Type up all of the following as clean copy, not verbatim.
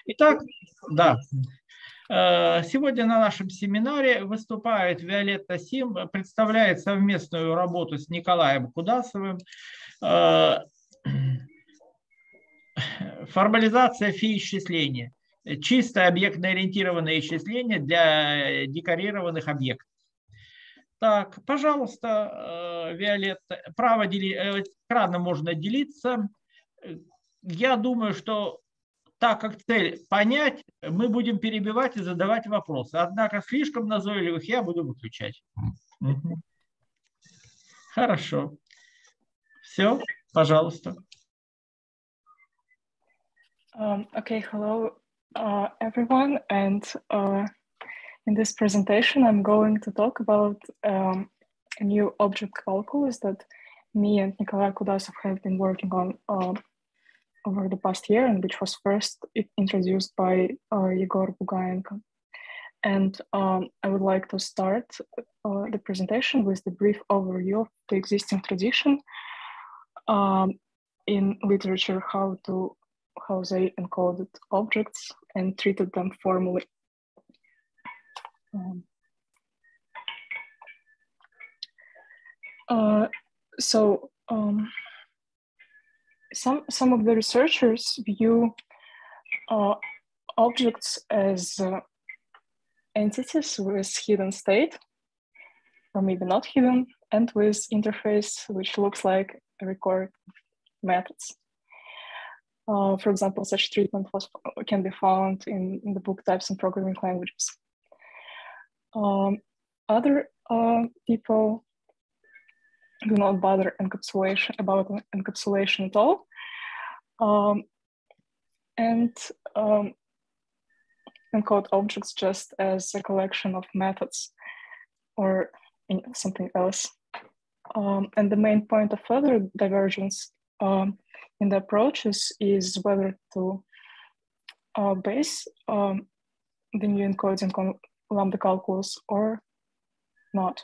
Итак, да. Сегодня на нашем семинаре выступает Виолетта Сим, представляет совместную работу с Николаем Кудасовым «Формализация фи-исчисления». Чисто объектно-ориентированное исчисление для декорированных объектов. Так, пожалуйста, Виолетта, экраном можно делиться. Я думаю, что так как цель понять, мы будем перебивать и задавать вопросы. Однако слишком назойливых я буду выключать. Хорошо. Все, пожалуйста. Okay, hello everyone, and in this presentation I'm going to talk about a new object calculus that me and Nikolai Kudasov have been working on over the past year, and which was first introduced by Yegor Bugayenko. And I would like to start the presentation with the brief overview of the existing tradition in literature, how they encoded objects and treated them formally. Some of the researchers view objects as entities with hidden state, or maybe not hidden, and with interface which looks like a record methods. For example, such treatment can be found in the book Types and Programming Languages. Other people do not bother about encapsulation at all, and encode objects just as a collection of methods or something else. And the main point of further divergence in the approaches is whether to base the new encoding on lambda calculus or not.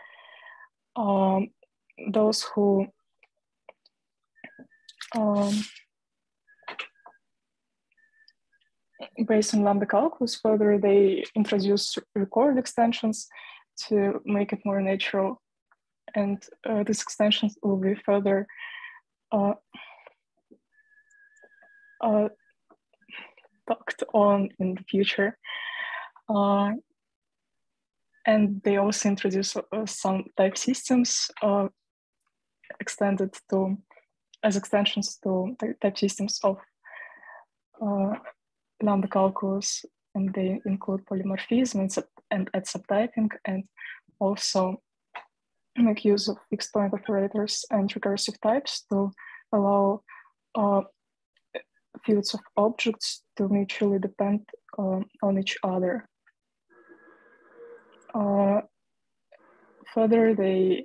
Those who based on lambda calculus, further they introduce record extensions to make it more natural, and these extensions will be further talked on in the future. And they also introduce some type systems extended to as extensions to type systems of lambda calculus, and they include polymorphism and add subtyping, and also make use of fixed point operators and recursive types to allow fields of objects to mutually depend on each other. Further, they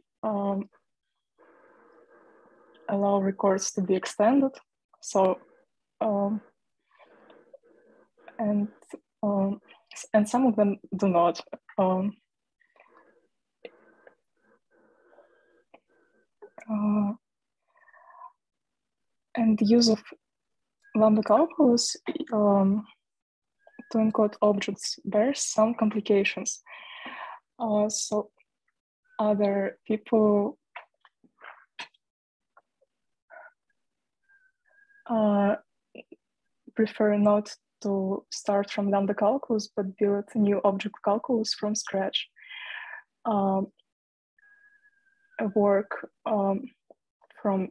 allow records to be extended. So, and some of them do not. And the use of lambda calculus to encode objects bears some complications. So other people prefer not to start from lambda calculus, but build a new object calculus from scratch. A work on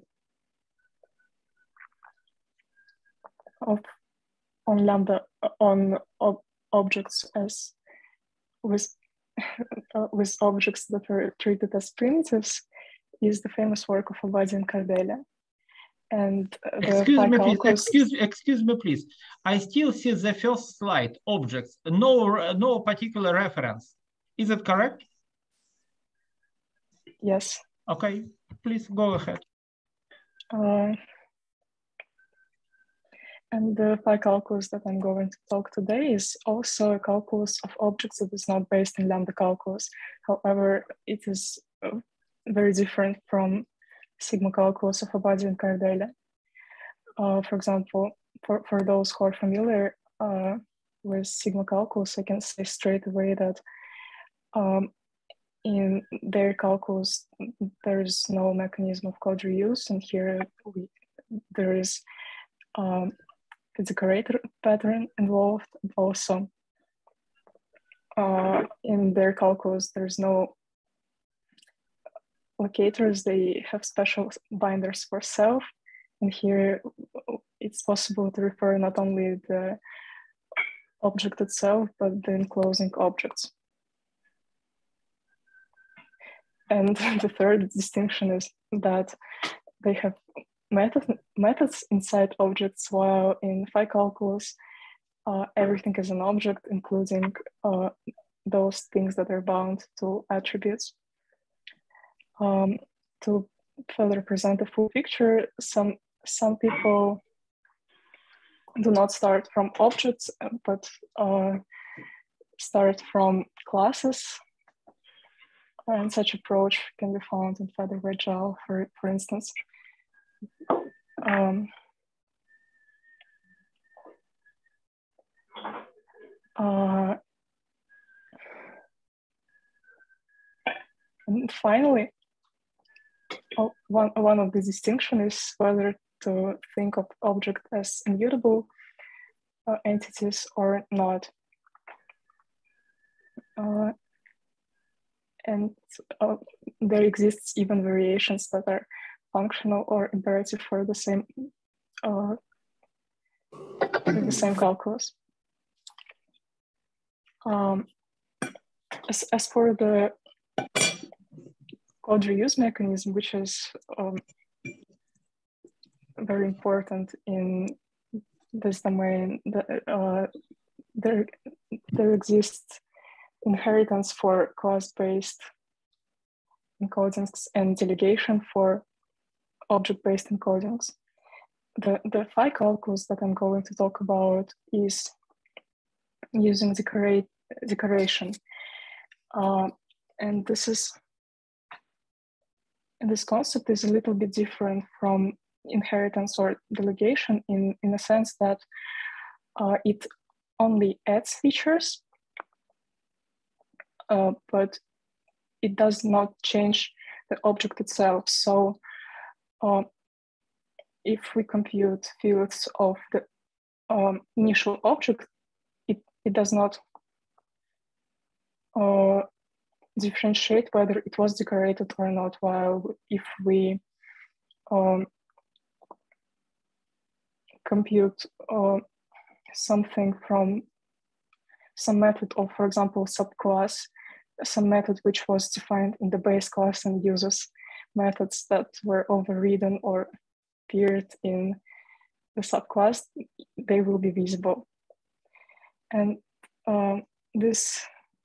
lambda on objects as with objects that were treated as primitives is the famous work of Obadia and Kardelia. And excuse me, please. I still see the first slide, objects, no particular reference. Is it correct? Yes. Okay, please go ahead. And the phi calculus that I'm going to talk today is also a calculus of objects that is not based in lambda calculus. However, it is very different from sigma calculus of Obadia and Kardelia. For example, for those who are familiar with sigma calculus, I can say straight away that in their calculus, there is no mechanism of code reuse, and here there is a decorator pattern involved. Also, in their calculus, there's no locators. They have special binders for self, and here it's possible to refer not only the object itself, but the enclosing objects. And the third distinction is that they have methods inside objects, while in phi calculus, everything is an object, including those things that are bound to attributes. To further present a full picture, some people do not start from objects, but start from classes. And such approach can be found in Fedor-Virgil, for instance. And finally, one of the distinctions is whether to think of object as immutable entities or not. And there exists even variations that are functional or imperative for the same calculus. As for the code reuse mechanism, which is very important in this domain, there exists inheritance for class-based encodings and delegation for object-based encodings. The phi calculus that I'm going to talk about is using decoration. And this concept is a little bit different from inheritance or delegation in a sense that it only adds features, but it does not change the object itself. So if we compute fields of the initial object, it does not differentiate whether it was decorated or not, while if we compute something from some method of, for example, subclass, some method which was defined in the base class and uses methods that were overridden or appeared in the subclass, they will be visible. And this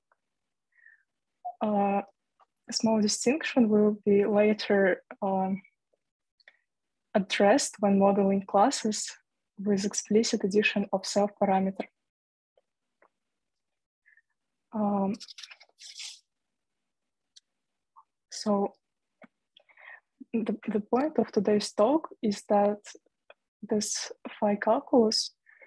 small distinction will be later addressed when modeling classes with explicit addition of self-parameter. So the point of today's talk is that this phi calculus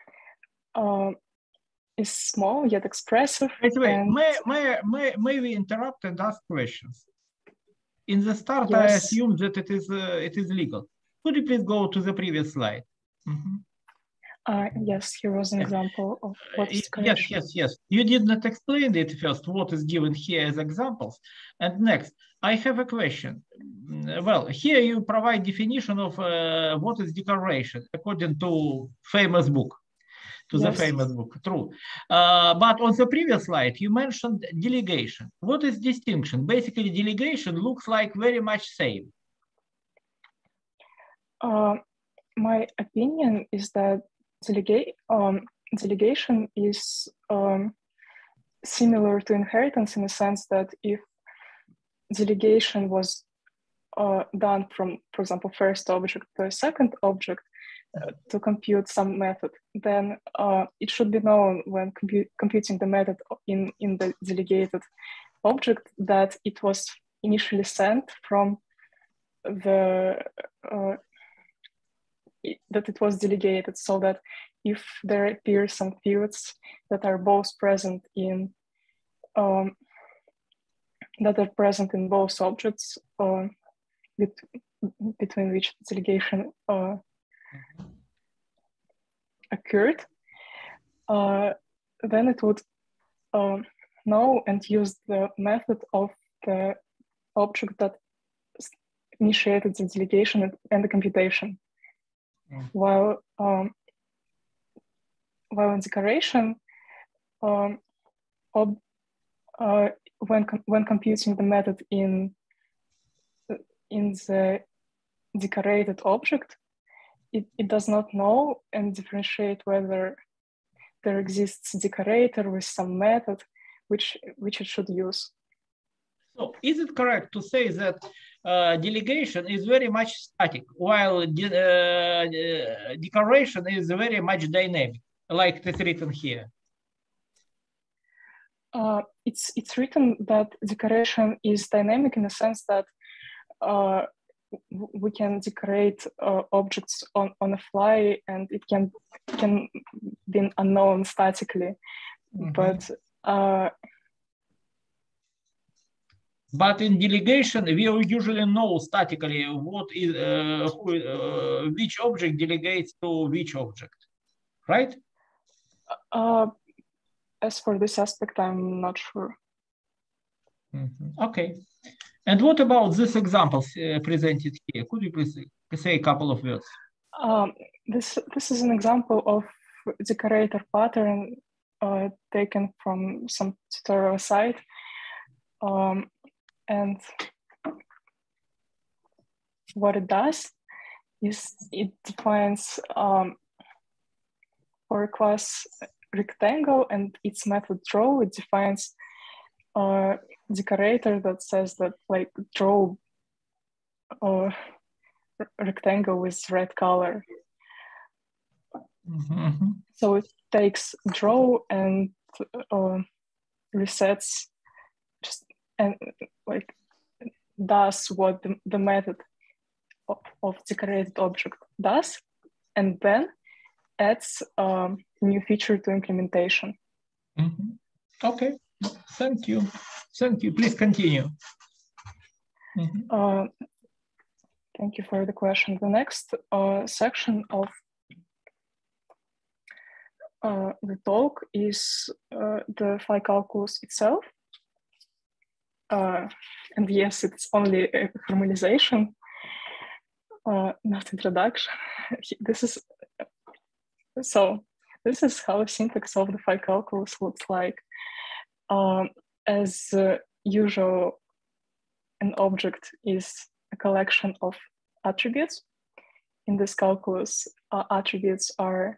is small yet expressive. By the way, may we interrupt and ask questions? In the start, yes. I assume that it is legal. Could you please go to the previous slide? Mm-hmm. Yes, here was an example of what is decoration. Yes. You did not explain it first, what is given here as examples. And next, I have a question. Well, here you provide definition of what is decoration according to famous book. The famous book, true. But on the previous slide, you mentioned delegation. What is distinction? Basically, delegation looks like very much same. My opinion is that delegation is similar to inheritance in the sense that if delegation was done from, for example, first object to a second object to compute some method, then it should be known when computing the method in the delegated object that it was initially sent from the that it was delegated, so that if there appear some fields that are both present in both objects between which delegation occurred, then it would know and use the method of the object that initiated the delegation and the computation. While in decoration, when computing the method in the decorated object, it does not know and differentiate whether there exists a decorator with some method which it should use. So is it correct to say that delegation is very much static, while decoration is very much dynamic, like it's written here? It's written that decoration is dynamic in the sense that we can decorate objects on the fly, and it can be unknown statically. But in delegation, we usually know statically what is which object delegates to which object, right? As for this aspect, I'm not sure. Okay. And what about this examples presented here? Could you please say a couple of words? This is an example of decorator pattern taken from some tutorial site. And what it does is it defines for a class rectangle and its method draw. It defines a decorator that says that, like, draw a rectangle with red color. So it takes draw and resets and like does what the method of decorated object does, and then adds a new feature to implementation. Okay, thank you. Thank you. Please continue. Thank you for the question. The next section of the talk is the phi calculus itself. And yes, it's only a formalization, not introduction. This is how the syntax of the phi calculus looks like. As usual, an object is a collection of attributes. In this calculus, attributes are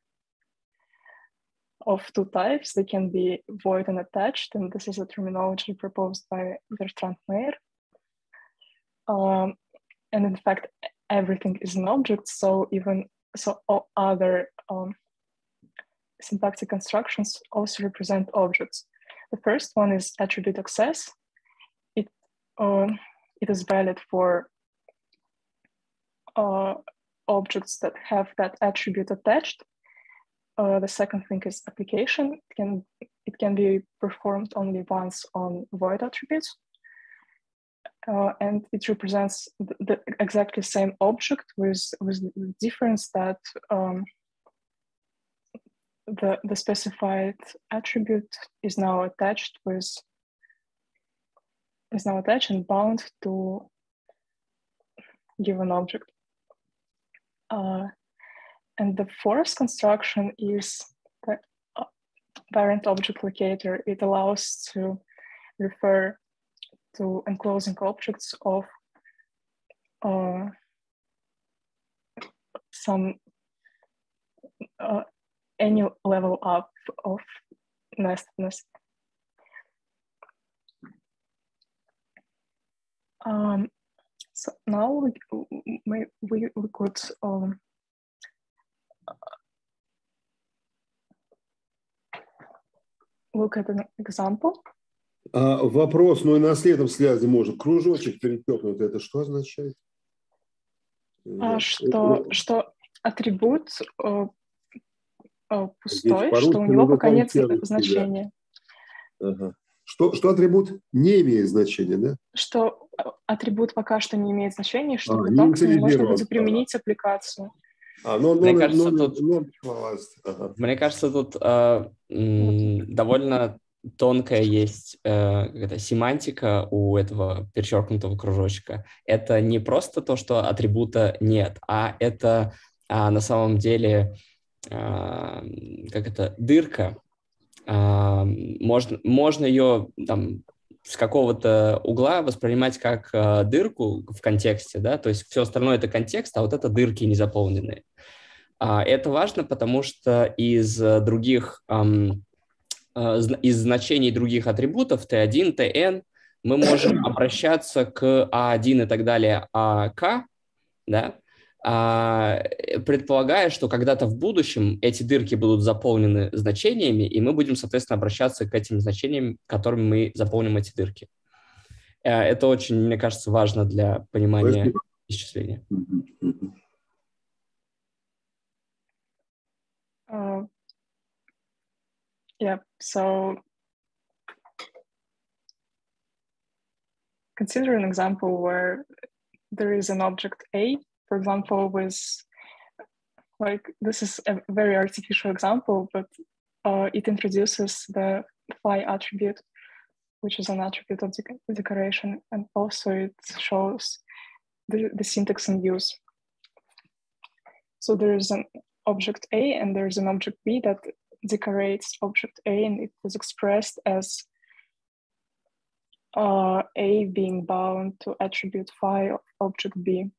of two types. They can be void and attached, and this is a terminology proposed by Bertrand Meyer. And in fact, everything is an object, so all other syntactic constructions also represent objects. The first one is attribute access. It is valid for objects that have that attribute attached. The second thing is application. It can be performed only once on void attributes. And it represents the exactly same object with the difference that the specified attribute is now attached and bound to given object. And the fourth construction is the parent object locator. It allows to refer to enclosing objects of some any level up of nestedness. So now we could look at an example. Вопрос, ну и на следом связи может кружочек перечеркнут. Это что означает? Что атрибут пустой, что у него пока нет значения. Ага. Что атрибут не имеет значения, да? Что атрибут пока что не имеет значения, что потом к нему можно будет применить аппликацию. Мне кажется, тут довольно тонкая есть семантика у этого перечеркнутого кружочка. Это не просто то, что атрибута нет, а это на самом деле дырка. Можно ее там с какого-то угла воспринимать как дырку в контексте, да, то есть все остальное это контекст, а вот это дырки незаполненные. Это важно, потому что из значений других атрибутов T1, Tn мы можем обращаться к A1 и так далее, К, да, предполагая, что когда-то в будущем эти дырки будут заполнены значениями, и мы будем, соответственно, обращаться к этим значениям, которыми мы заполним эти дырки. Это очень, мне кажется, важно для понимания исчисления. Yeah, so consider an example where there is an object A, for example, with, like, this is a very artificial example, but it introduces the phi attribute, which is an attribute of decoration, and also it shows the syntax in use. So there is an object A and there is an object B that decorates object A, and it is expressed as A being bound to attribute phi of object B.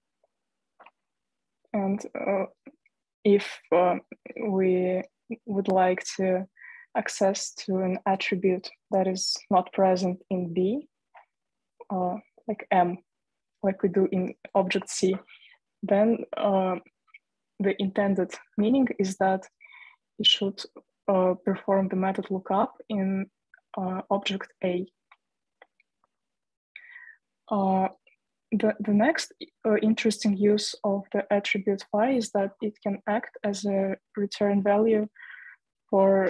And if we would like to access to an attribute that is not present in B, like M, like we do in object C, then the intended meaning is that it should perform the method lookup in object A. The next interesting use of the attribute phi is that it can act as a return value for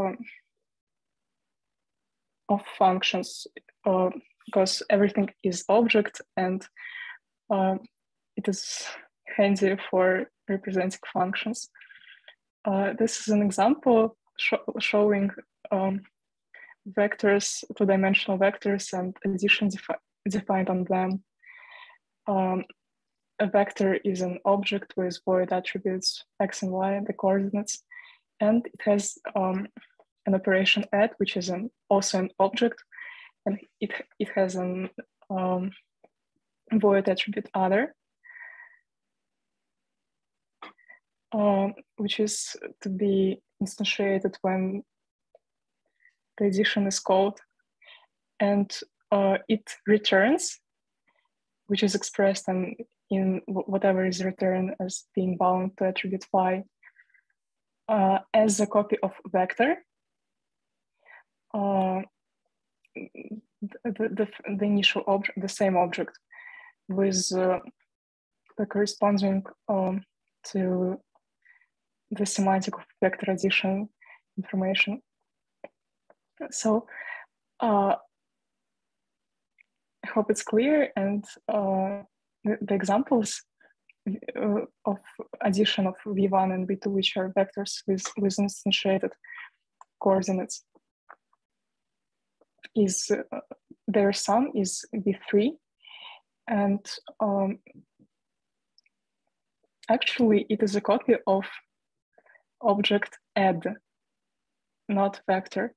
of functions, because everything is object, and it is handy for representing functions. This is an example showing vectors, two-dimensional vectors, and addition defined on them. A vector is an object with void attributes x and y, the coordinates, and it has an operation add, which is also an object, and it has an void attribute other, which is to be instantiated when the addition is called, and it returns, which is expressed in whatever is returned as being bound to attribute phi, as a copy of vector. The initial object, the same object, with the corresponding to the semantic of vector addition information. So I hope it's clear, and the examples of addition of V1 and V2, which are vectors with instantiated coordinates, is their sum is V3, and actually it is a copy of object add, not vector,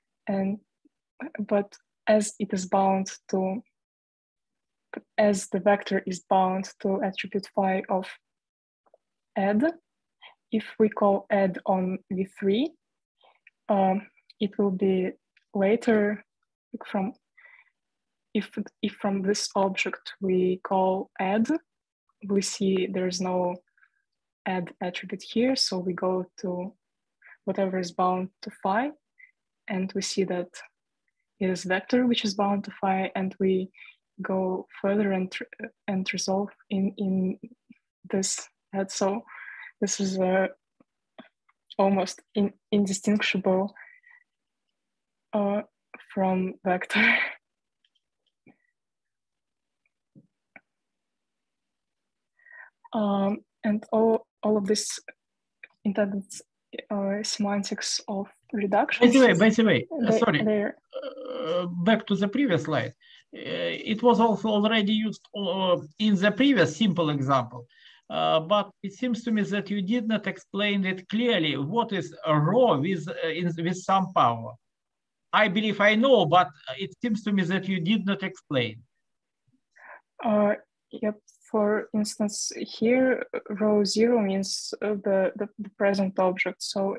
but as it is bound to, as the vector is bound to attribute phi of add, if we call add on V3, it will be later from, if from this object we call add, we see there's no add attribute here, so we go to whatever is bound to phi, and we see that it is vector which is bound to phi, and we go further and resolve in this add. So this is almost indistinguishable from vector. And all of this intended semantics of reduction. By the way, sorry, back to the previous slide. It was also already used in the previous simple example, but it seems to me that you did not explain it clearly. What is a row with some power? I believe I know, but it seems to me that you did not explain. Yep. For instance, here row 0 means the present object. So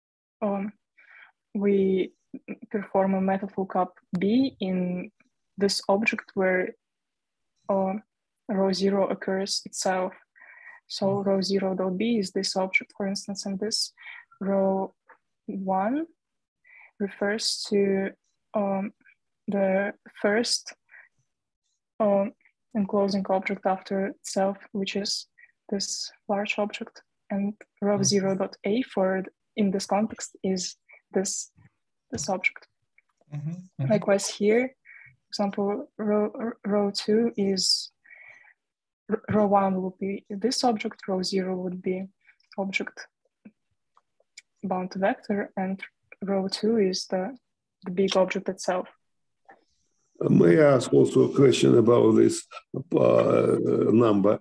we perform a method lookup B in this object where row 0 occurs itself. So row 0.b is this object, for instance, and this row 1 refers to the first enclosing object after itself, which is this large object, and row 0.a for in this context is this object. Likewise here, for example, row 2 is row 1 would be this object, row 0 would be object bound to vector, and row 2 is the big object itself. May I ask also a question about this number?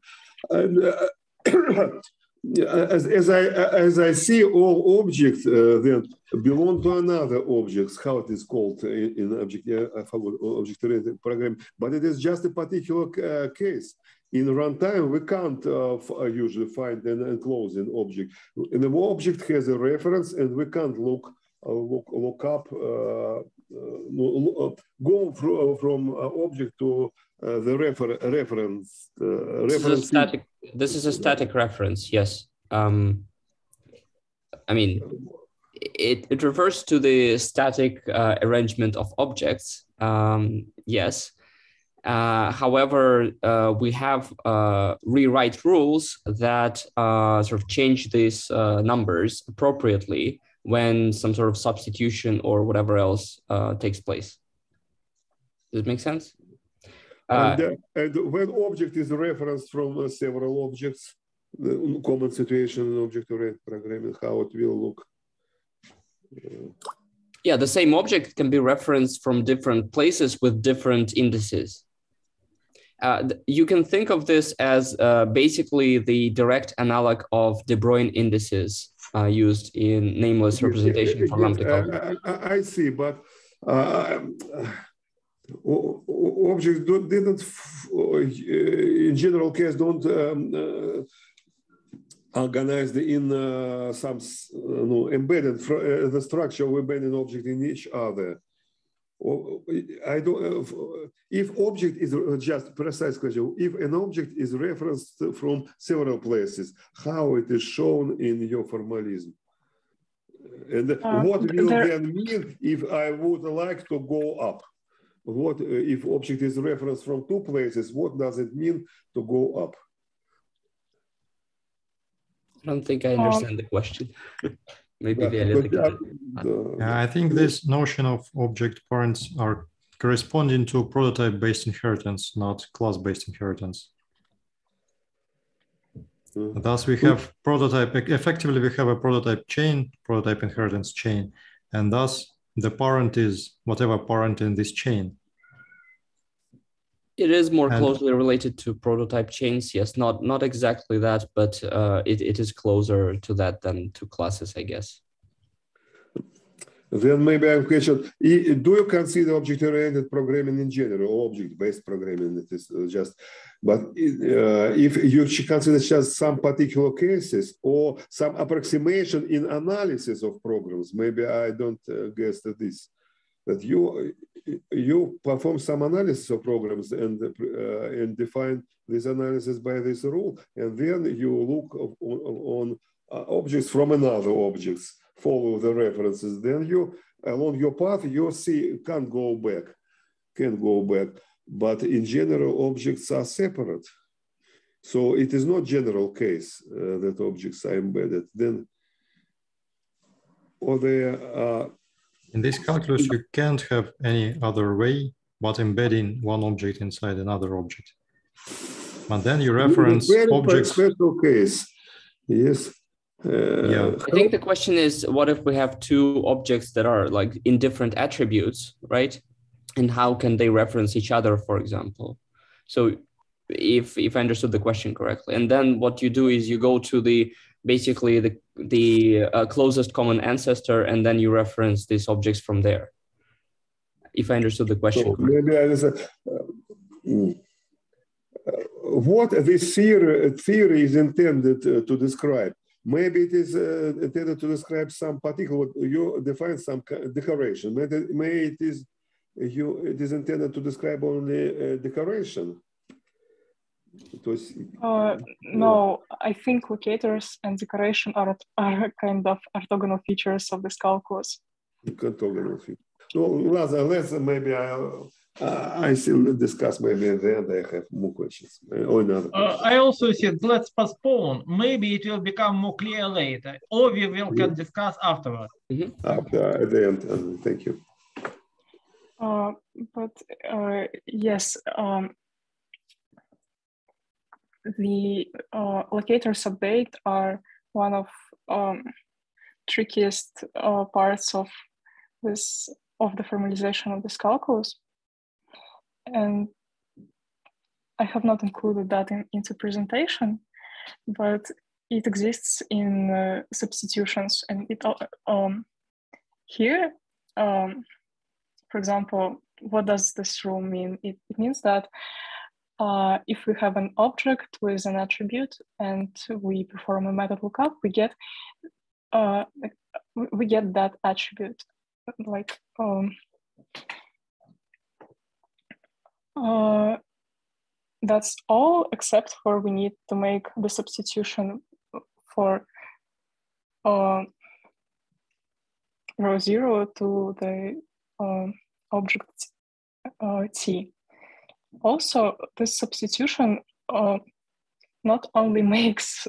As I see, all objects then belong to another object. How it is called in object-oriented programming, but it is just a particular case. In runtime, we can't usually find an enclosing object. And the object has a reference, and we can't look up. Go from object to the reference. This is a static reference, yes. I mean, it refers to the static arrangement of objects, yes. However, we have rewrite rules that sort of change these numbers appropriately when some sort of substitution or whatever else takes place. Does it make sense? And when object is referenced from several objects, the common situation in object-oriented programming, how it will look? Yeah, the same object can be referenced from different places with different indices. You can think of this as basically the direct analog of De Bruijn indices used in nameless representation for lambda calculus. I see, but objects didn't, in general case, don't organize in some embedded the structure of embedded object in each other. I don't. If object is just precise question, if an object is referenced from several places, how it is shown in your formalism, and what will then mean if I would like to go up? What if object is referenced from 2 places? What does it mean to go up? I don't think I understand the question. Maybe I think this notion of object parents are corresponding to prototype-based inheritance, not class-based inheritance. Thus, we have prototype, effectively we have a prototype chain, prototype inheritance chain, and thus the parent is whatever parent in this chain. It is more closely related to prototype chains, yes, not exactly that, but it is closer to that than to classes, I guess. Then maybe I have a question. Do you consider object-oriented programming in general, object-based programming? It is just, but if you consider just some particular cases or some approximation in analysis of programs, maybe I don't guess that this, that you perform some analysis of programs and define this analysis by this rule, and then you look on objects from another objects, follow the references, then you, along your path, you see, can't go back. But in general, objects are separate. So it is not general case that objects are embedded. Then or the In this calculus, you can't have any other way but embedding one object inside another object. But then you reference very objects. special case. Yes. Yeah. I think the question is, what if we have two objects that are like in different attributes, right? And how can they reference each other, for example? So if I understood the question correctly, and then what you do is you go to the basically the closest common ancestor, and then you reference these objects from there. If I understood the question so correctly. maybe I understand. What this theory is intended to describe? Maybe it is intended to describe some particular. You define some decoration. Maybe it is intended to describe only decoration. No, I think locators and decoration are kind of orthogonal features of this calculus. Orthogonal features. So let's maybe I still discuss maybe at the end. I have more questions or another question. I also said let's postpone. Maybe it will become more clear later, or we will can discuss afterward. After at the end. Thank you. Yes, the locators update are one of trickiest parts of the formalization of this calculus, and I have not included that into presentation, but it exists in substitutions, and it here, for example, what does this rule mean? It means that if we have an object with an attribute and we perform a method lookup, we get that attribute. Like that's all, except for we need to make the substitution for row 0 to the object T. Also, this substitution not only makes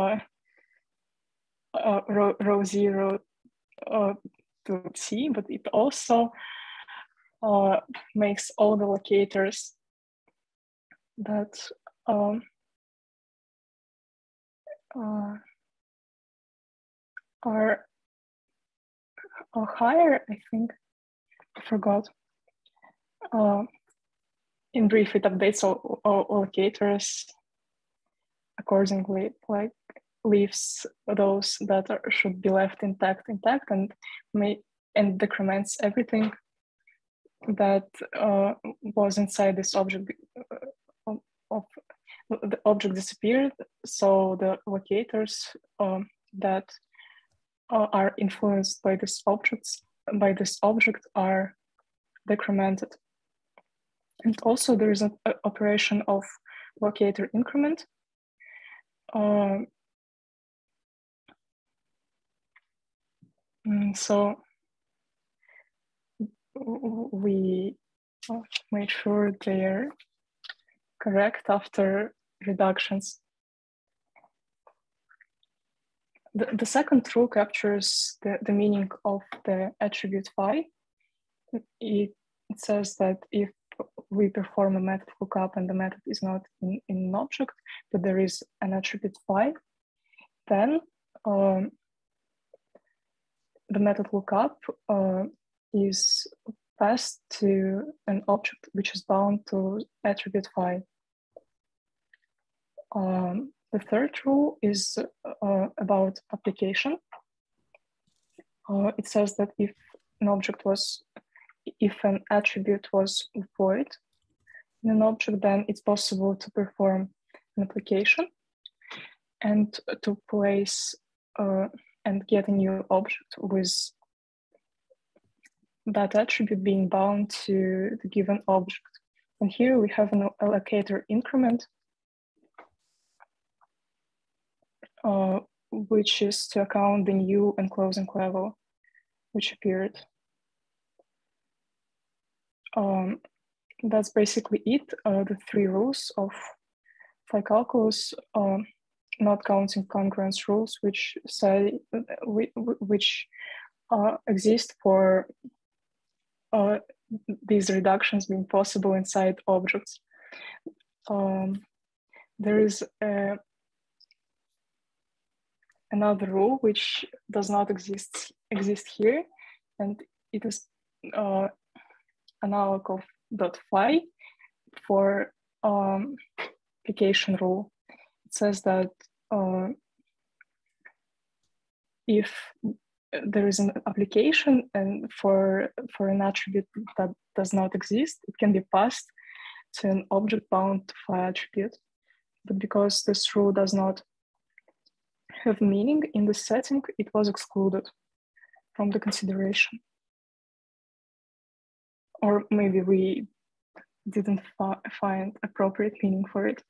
row 0 to T, but it also makes all the locators that are higher, I think. I forgot. In brief, it updates all locators accordingly, like leaves those that should be left intact, and decrements everything that was inside this object. The object disappeared, so the locators that are influenced by this object are decremented. And also there is an operation of locator increment. So we made sure they're correct after reductions. The second rule captures the meaning of the attribute phi. It says that if we perform a method lookup and the method is not in an object, but there is an attribute phi, then the method lookup is passed to an object which is bound to attribute phi. The third rule is about application. It says that if an attribute was void in an object, then it's possible to perform an application and to place and get a new object with that attribute being bound to the given object. And here we have an allocator increment, which is to account the new enclosing level which appeared. That's basically it. The three rules of phi calculus, not counting congruence rules, which say which exist for these reductions being possible inside objects. There is another rule which does not exist here, and it is analog of .phi for application rule. It says that if there is an application and for an attribute that does not exist, it can be passed to an object bound to phi attribute. But because this rule does not have meaning in this setting, it was excluded from the consideration. Or maybe we didn't find appropriate meaning for it.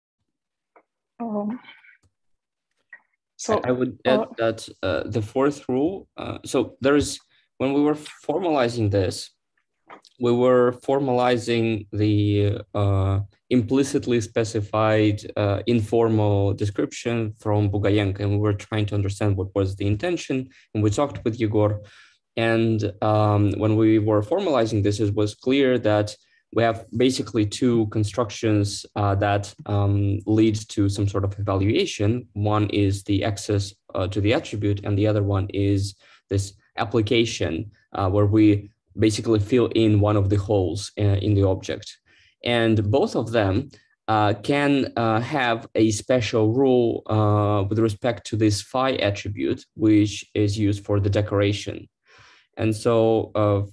So I would add that the fourth rule, so there is, when we were formalizing this, we were formalizing the implicitly specified informal description from Bugayenko, and we were trying to understand what was the intention, and we talked with Yegor. And when we were formalizing this, it was clear that we have basically two constructions that lead to some sort of evaluation. One is the access to the attribute, and the other one is this application where we basically fill in one of the holes in the object. And both of them can have a special rule with respect to this phi attribute, which is used for the decoration. And so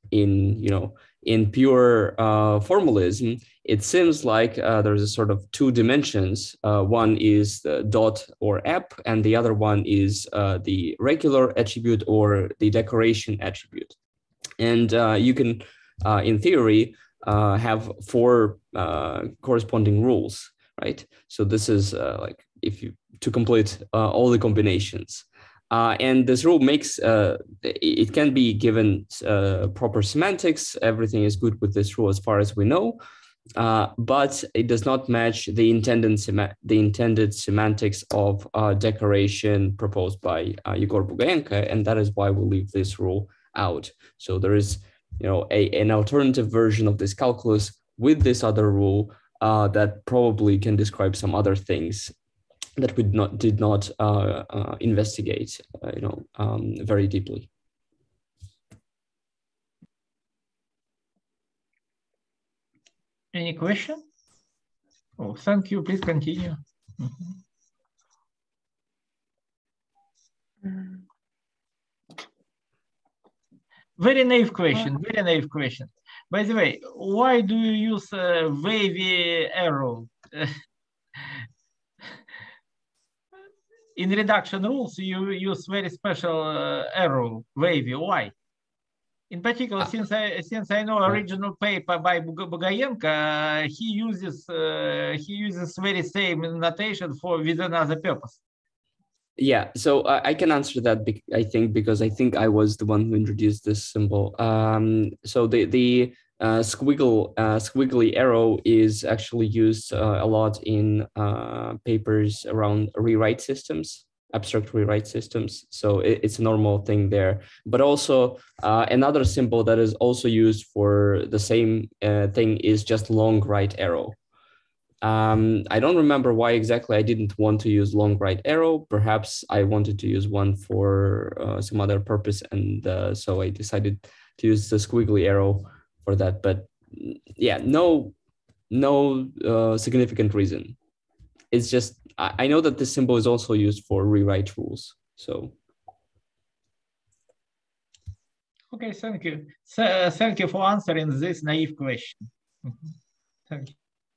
in pure formalism, it seems like there's a sort of two dimensions. One is the dot or app, and the other one is the regular attribute or the decoration attribute. And you can, in theory, have four corresponding rules, right? So this is like to complete all the combinations. And this rule makes, it can be given proper semantics. Everything is good with this rule as far as we know, but it does not match the intended semantics of decoration proposed by Yegor Bugayenko, and that is why we leave this rule out. So there is, an alternative version of this calculus with this other rule that probably can describe some other things that we did not investigate, very deeply. Any question? Oh, thank you. Please continue. Very naive question. Very naive question. By the way, why do you use wavy arrow? In reduction rules, you use very special arrow, wavy. Why? In particular, since I know original paper by Bugayenko, he uses very same notation with another purpose. Yeah, so I can answer that. Because I think I was the one who introduced this symbol. So the squiggly arrow is actually used a lot in papers around rewrite systems, abstract rewrite systems. So it's a normal thing there. But also another symbol that is also used for the same thing is just long right arrow. I don't remember why exactly I didn't want to use long right arrow. Perhaps I wanted to use one for some other purpose, and so I decided to use the squiggly arrow for that. But yeah, no significant reason. It's just I know that this symbol is also used for rewrite rules. So okay, thank you. So, thank you for answering this naive question. Thank you.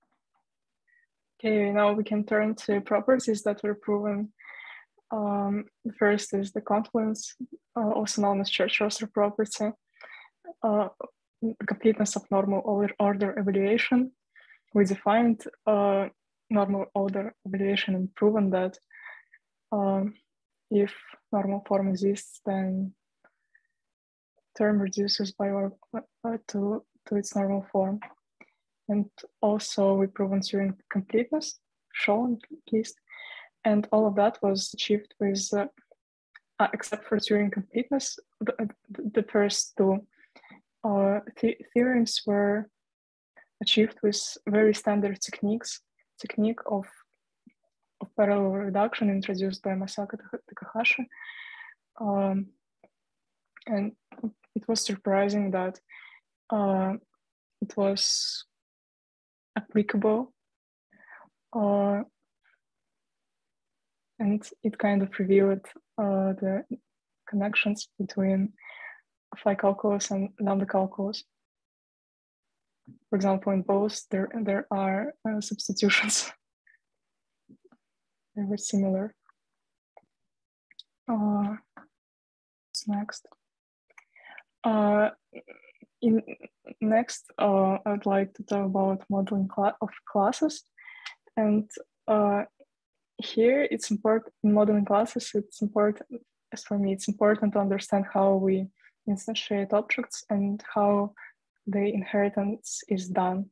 Okay, now we can turn to properties that were proven. The first is the confluence, also known as Church-Rosser property, completeness of normal order evaluation. We defined normal order evaluation and proven that if normal form exists, then term reduces by or to its normal form. And also we proven Turing completeness, shown at least. And all of that was achieved with except for Turing completeness, the first two theorems were achieved with very standard technique of parallel reduction introduced by Masako Takahashi. And it was surprising that it was applicable, and it kind of revealed the connections between phi calculus and lambda calculus. For example, in both there are substitutions. They were similar. What's next? Next, I'd like to talk about modeling of classes. And here it's important, in modeling classes, it's important, as for me, it's important to understand how we instantiate objects and how the inheritance is done.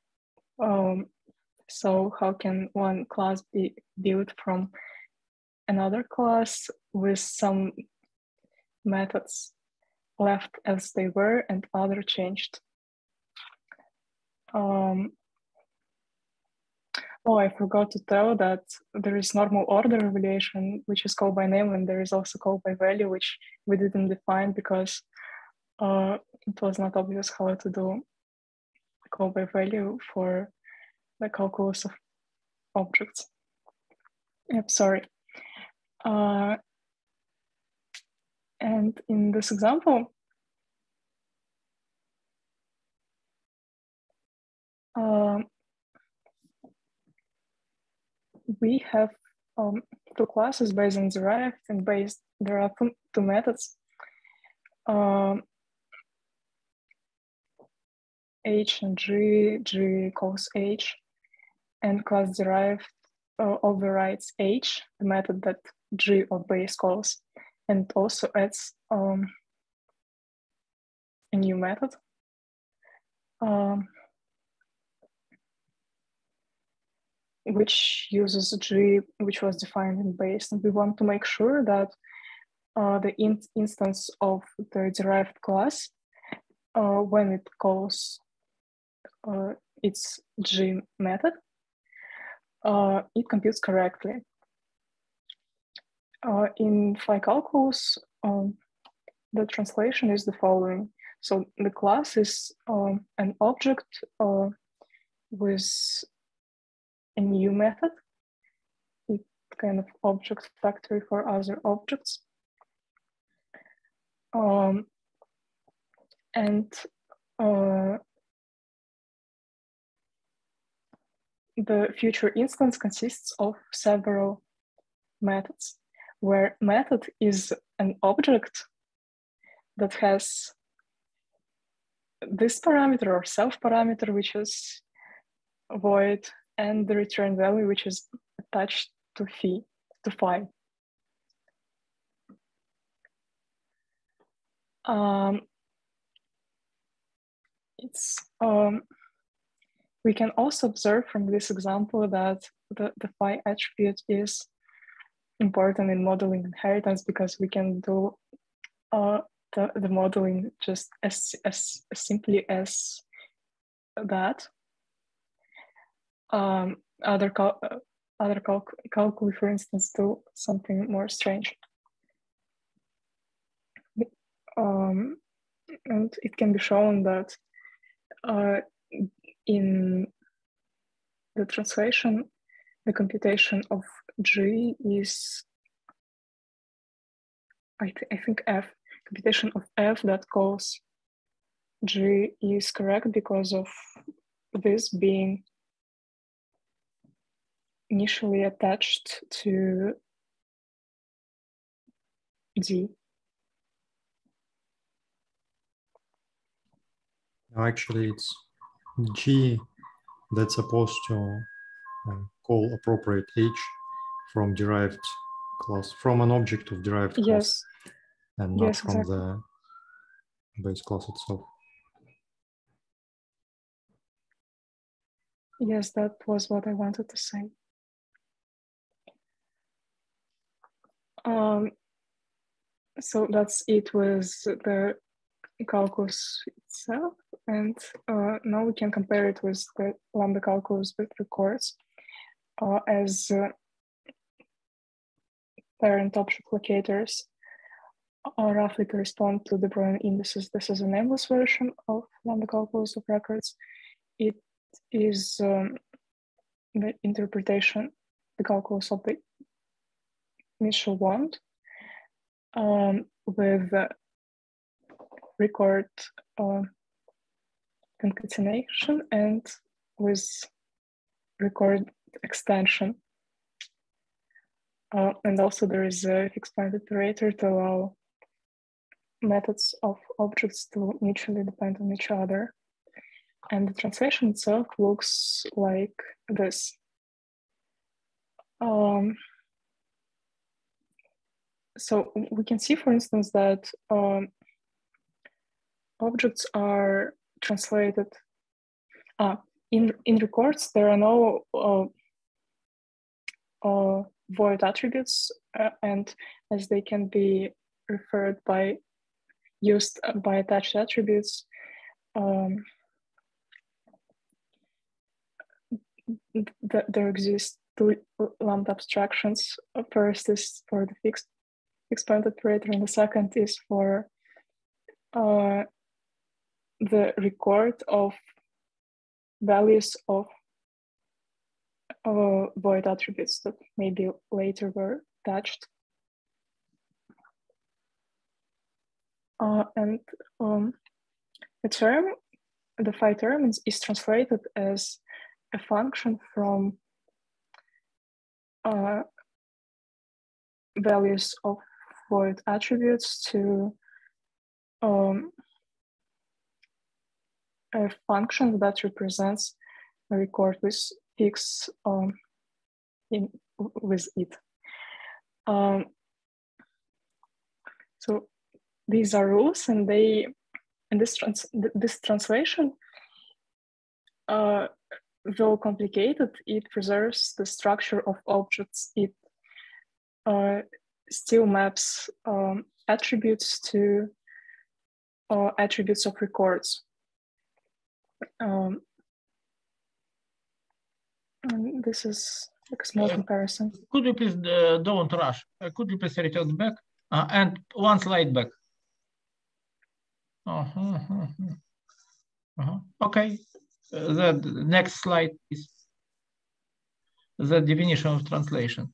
So how can one class be built from another class with some methods left as they were and other changed? Oh, I forgot to tell that there is normal order evaluation, which is called by name, and there is also called by value, which we didn't define because it was not obvious how to do call by value for the calculus of objects. Yep, sorry. And in this example, we have two classes based on derived and based. There are two methods. H and G calls H, and class derived overrides H, the method that G or base calls, and also adds a new method. Which uses G, which was defined in base. And we want to make sure that the instance of the derived class, when it calls its G method, it computes correctly. In phi calculus, the translation is the following. So the class is an object with a new method, it's kind of object factory for other objects. And the future instance consists of several methods, where method is an object that has this parameter or self parameter, which is void, and the return value, which is attached to phi. We can also observe from this example that the phi attribute is important in modeling inheritance, because we can do the modeling just as simply as that. Other calculi, for instance, do something more strange. And it can be shown that in the translation, the computation of G is, I think F. Computation of F that calls G is correct because of this being initially attached to D. Actually, it's G that's supposed to call appropriate H from derived class, from an object of derived class. Yes. And not yes, from exactly. the base class itself. Yes, that was what I wanted to say. so that's it with the calculus itself. And now we can compare it with the lambda calculus with records as parent object locators roughly correspond to De Bruijn indices. This is a nameless version of lambda calculus of records. It is the interpretation, the calculus of the initial wand with record concatenation and with record extension. And also there is a fixed point operator to allow methods of objects to mutually depend on each other. And the translation itself looks like this. So we can see, for instance, that objects are translated in records. There are no void attributes, and as they can be referred by used by attached attributes, there exist two lambda abstractions. First is for the fixed point operator, and the second is for the record of values of void attributes that maybe later were attached. And the term, the phi term is translated as a function from values of void attributes to a function that represents a record with fix with it. So these are rules, and this translation, though complicated, it preserves the structure of objects. It still maps attributes to attributes of records. And this is like a small comparison. Could you please, don't rush, could you please return back and one slide back? Okay, the next slide is the definition of translation.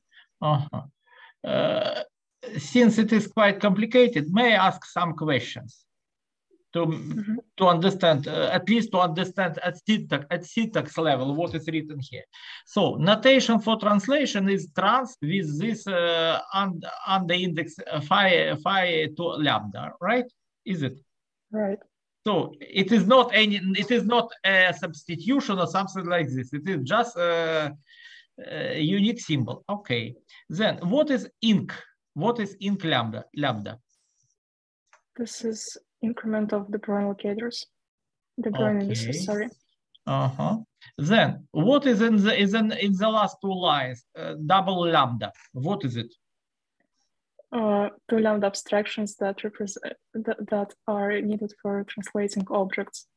Since it is quite complicated, may I ask some questions to understand, at least to understand at syntax level what is written here. So notation for translation is trans with this under index phi to lambda, right? Is it? Right. So it is not a substitution or something like this. It is just a unique symbol. Okay. Then what is inc? What is inc lambda? This is increment of De Bruijn locators. De Bruijn indices, sorry. Then what is in the last two lines? Double lambda. What is it? Two lambda abstractions that represent that are needed for translating objects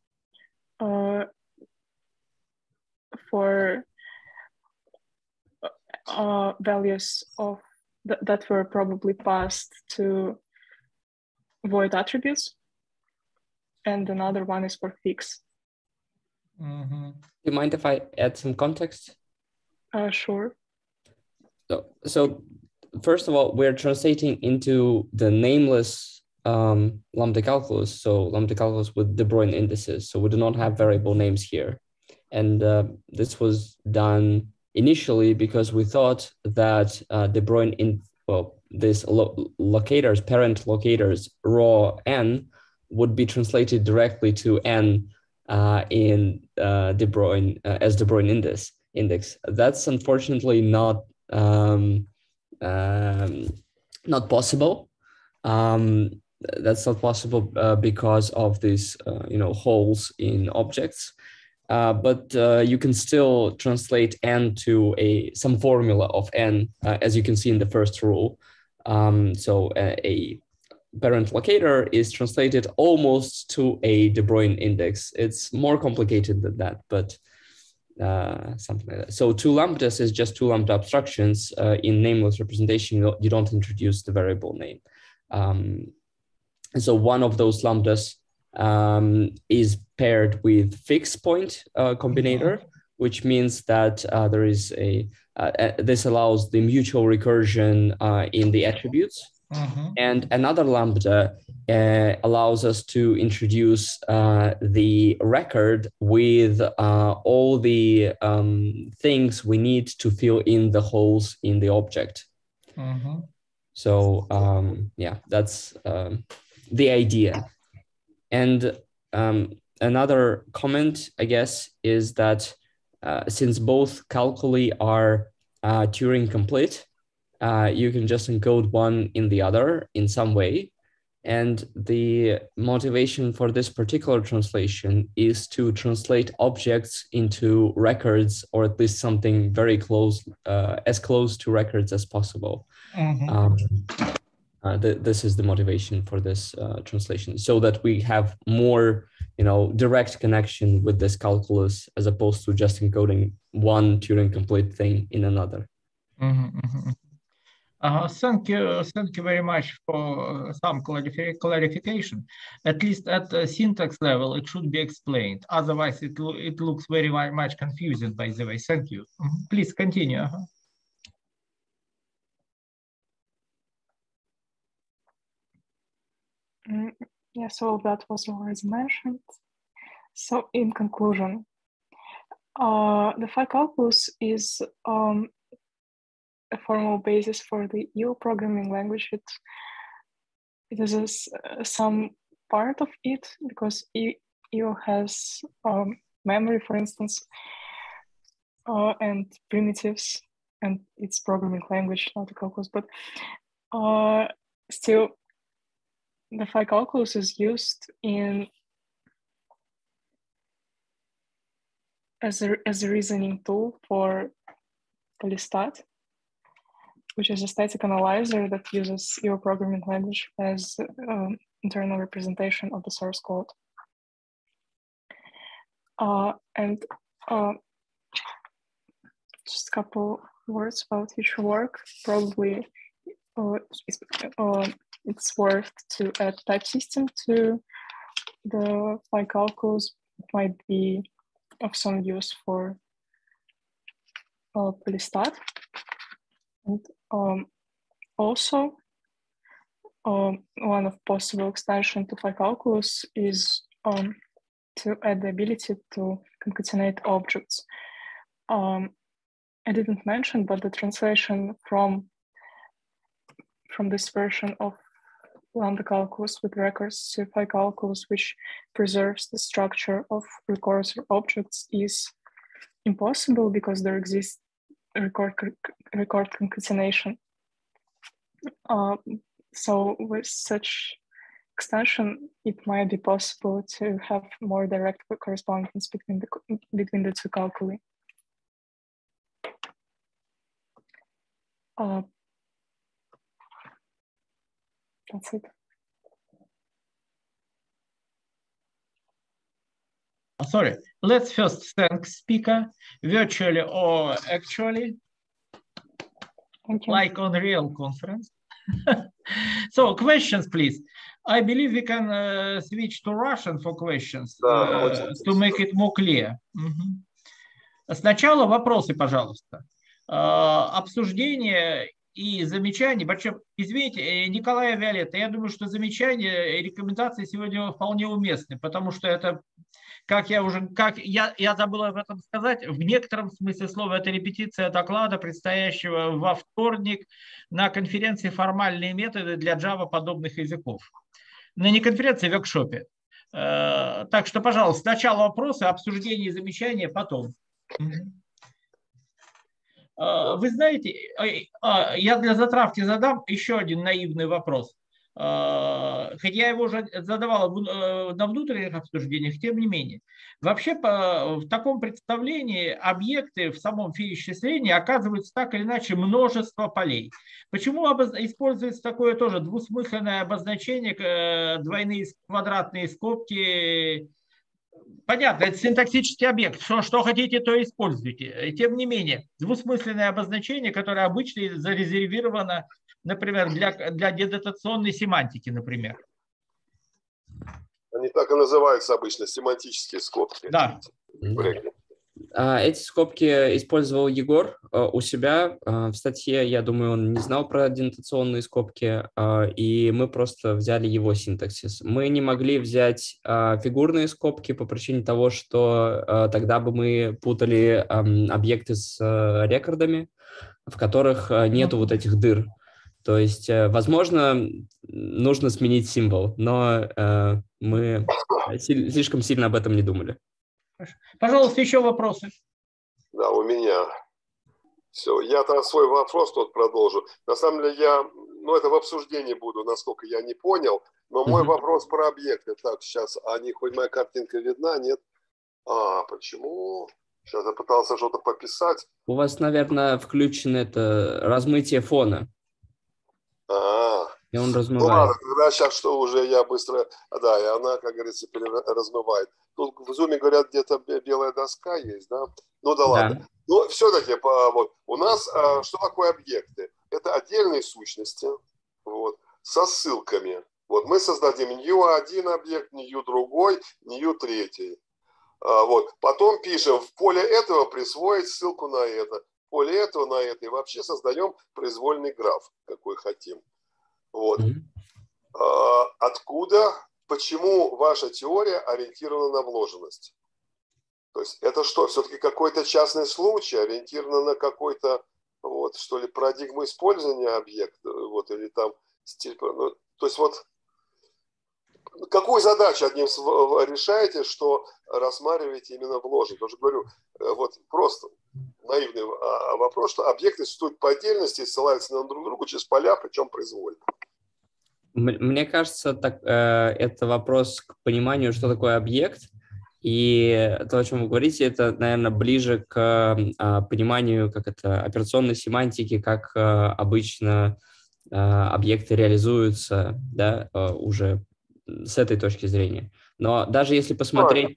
for values of that were probably passed to void attributes, and another one is for fix. Do you mind if I add some context? Sure. So first of all, we're translating into the nameless lambda calculus. So lambda calculus with De Bruijn indices. So we do not have variable names here. And this was done initially because we thought that De Bruijn this locators, parent locators, raw n, would be translated directly to n in De Bruijn as De Bruijn index. That's unfortunately not possible. That's not possible because of these holes in objects. But you can still translate n to some formula of n, as you can see in the first rule. So a parent locator is translated almost to a De Bruijn index. It's more complicated than that, but something like that. So two lambdas is just two lambda abstractions. In nameless representation, you don't introduce the variable name. And so one of those lambdas is paired with fixed point combinator, which means that there is this allows the mutual recursion in the attributes. And another lambda allows us to introduce the record with all the things we need to fill in the holes in the object. So yeah, that's the idea. And another comment, I guess, is that since both calculi are Turing complete, you can just encode one in the other in some way. And the motivation for this particular translation is to translate objects into records, or at least something very close, as close to records as possible. This is the motivation for this translation, so that we have more, direct connection with this calculus, as opposed to just encoding one Turing complete thing in another. Thank you very much for some clarification. At least at the syntax level, it should be explained. Otherwise, it looks very much confusing, by the way. Thank you. Please continue. Yeah, so that was already mentioned. So in conclusion, the phi calculus is a formal basis for the EU programming language. It is some part of it, because EU has memory, for instance, and primitives, and its programming language, not the calculus, but still the phi calculus is used as a reasoning tool for Polystat, which is a static analyzer that uses your programming language as internal representation of the source code. And just a couple words about future work. Probably it's worth to add type system to the phi calculus. It might be of some use for Polystat. And also, one of possible extension to phi calculus is to add the ability to concatenate objects. I didn't mention, but the translation from this version of lambda calculus with records to phi calculus, which preserves the structure of recursor objects, is impossible because there exists record concatenation. So with such extension, it might be possible to have more direct correspondence between the two calculi. That's it. Sorry, let's first thank speaker, virtually or actually, like on real conference. So questions, please. I believe we can switch to Russian for questions to make it more clear. Сначала вопросы, пожалуйста. Обсуждение и замечания. Извините, Николай и Виолетта, я думаю, что замечания и рекомендации сегодня вполне уместны, потому что это, я забыл об этом сказать, в некотором смысле слова это репетиция доклада, предстоящего во вторник на конференции «Формальные методы для Java-подобных языков». Не конференции, а воркшопе. Так что, пожалуйста, сначала вопросы, обсуждение и замечания, потом. Вы знаете, я для затравки задам еще один наивный вопрос. хотя я его уже задавал на внутренних обсуждениях, тем не менее. Вообще в таком представлении объекты в самом исчислении оказываются так или иначе множество полей. Почему используется такое тоже двусмысленное обозначение, двойные квадратные скобки? Понятно, это синтаксический объект. Что хотите, то используйте. Тем не менее, двусмысленное обозначение, которое обычно зарезервировано, например, для денотационной семантики, например. Они так и называются обычно, семантические скобки. Да. Эти скобки использовал Егор у себя в статье. Я думаю, он не знал про денотационные скобки, и мы просто взяли его синтаксис. Мы не могли взять фигурные скобки по причине того, что тогда бы мы путали объекты с рекордами, в которых нету вот этих дыр. То есть, возможно, нужно сменить символ, но мы слишком сильно об этом не думали. Пожалуйста, еще вопросы. Да, у меня. Все, я там свой вопрос тут продолжу. На самом деле это в обсуждении буду, насколько я не понял, но мой вопрос про объекты. Так, сейчас, хоть моя картинка видна, нет? Почему? Сейчас я пытался что-то пописать. У вас, наверное, включено это размытие фона. И он размывает. Ну ладно, тогда сейчас что уже я быстро... Да, и она, как говорится, размывает. Тут в зуме говорят, где-то белая доска есть, да? Ну да ладно. Но все-таки у нас что такое объекты? Это отдельные сущности со ссылками. Мы создадим new1 объект, new другой, new третий. Потом пишем, в поле этого присвоить ссылку на это, в поле этого на это. И вообще создаем произвольный граф, какой хотим. Откуда, почему ваша теория ориентирована на вложенность? То есть это что, все-таки какой-то частный случай, ориентировано на какой-то, что ли, парадигму использования объекта, или там стиль, то есть какую задачу одним решаете, что рассматриваете именно вложенность? Потому что говорю, просто наивный вопрос, что объекты существуют по отдельности и ссылаются на друг друга через поля, причем произвольно. Мне кажется, это вопрос к пониманию, что такое объект. И то, о чем вы говорите, это, наверное, ближе к пониманию операционной семантики, как обычно объекты реализуются, да, уже с этой точки зрения. Но даже если посмотреть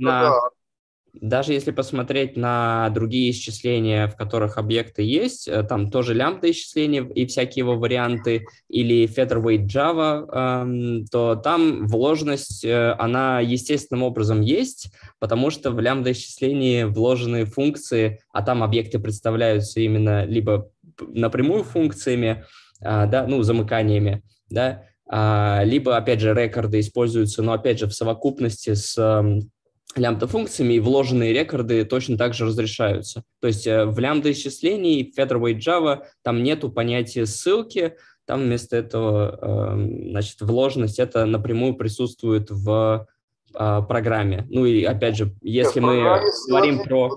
на другие исчисления, в которых объекты есть, там тоже лямбда исчисления и всякие его варианты, или featherweight Java, то там вложенность, она естественным образом есть, потому что в лямбда исчислении вложены функции, а там объекты представляются именно либо напрямую функциями, да, замыканиями, да, либо, опять же, рекорды используются, но, опять же, в совокупности с лямбда-функциями, и вложенные рекорды точно так же разрешаются. То есть в лямбда-исчислении, в featherweight Java, там нету понятия ссылки, там вместо этого, вложенность это напрямую присутствует в программе. Ну и, опять же, если мы говорим про...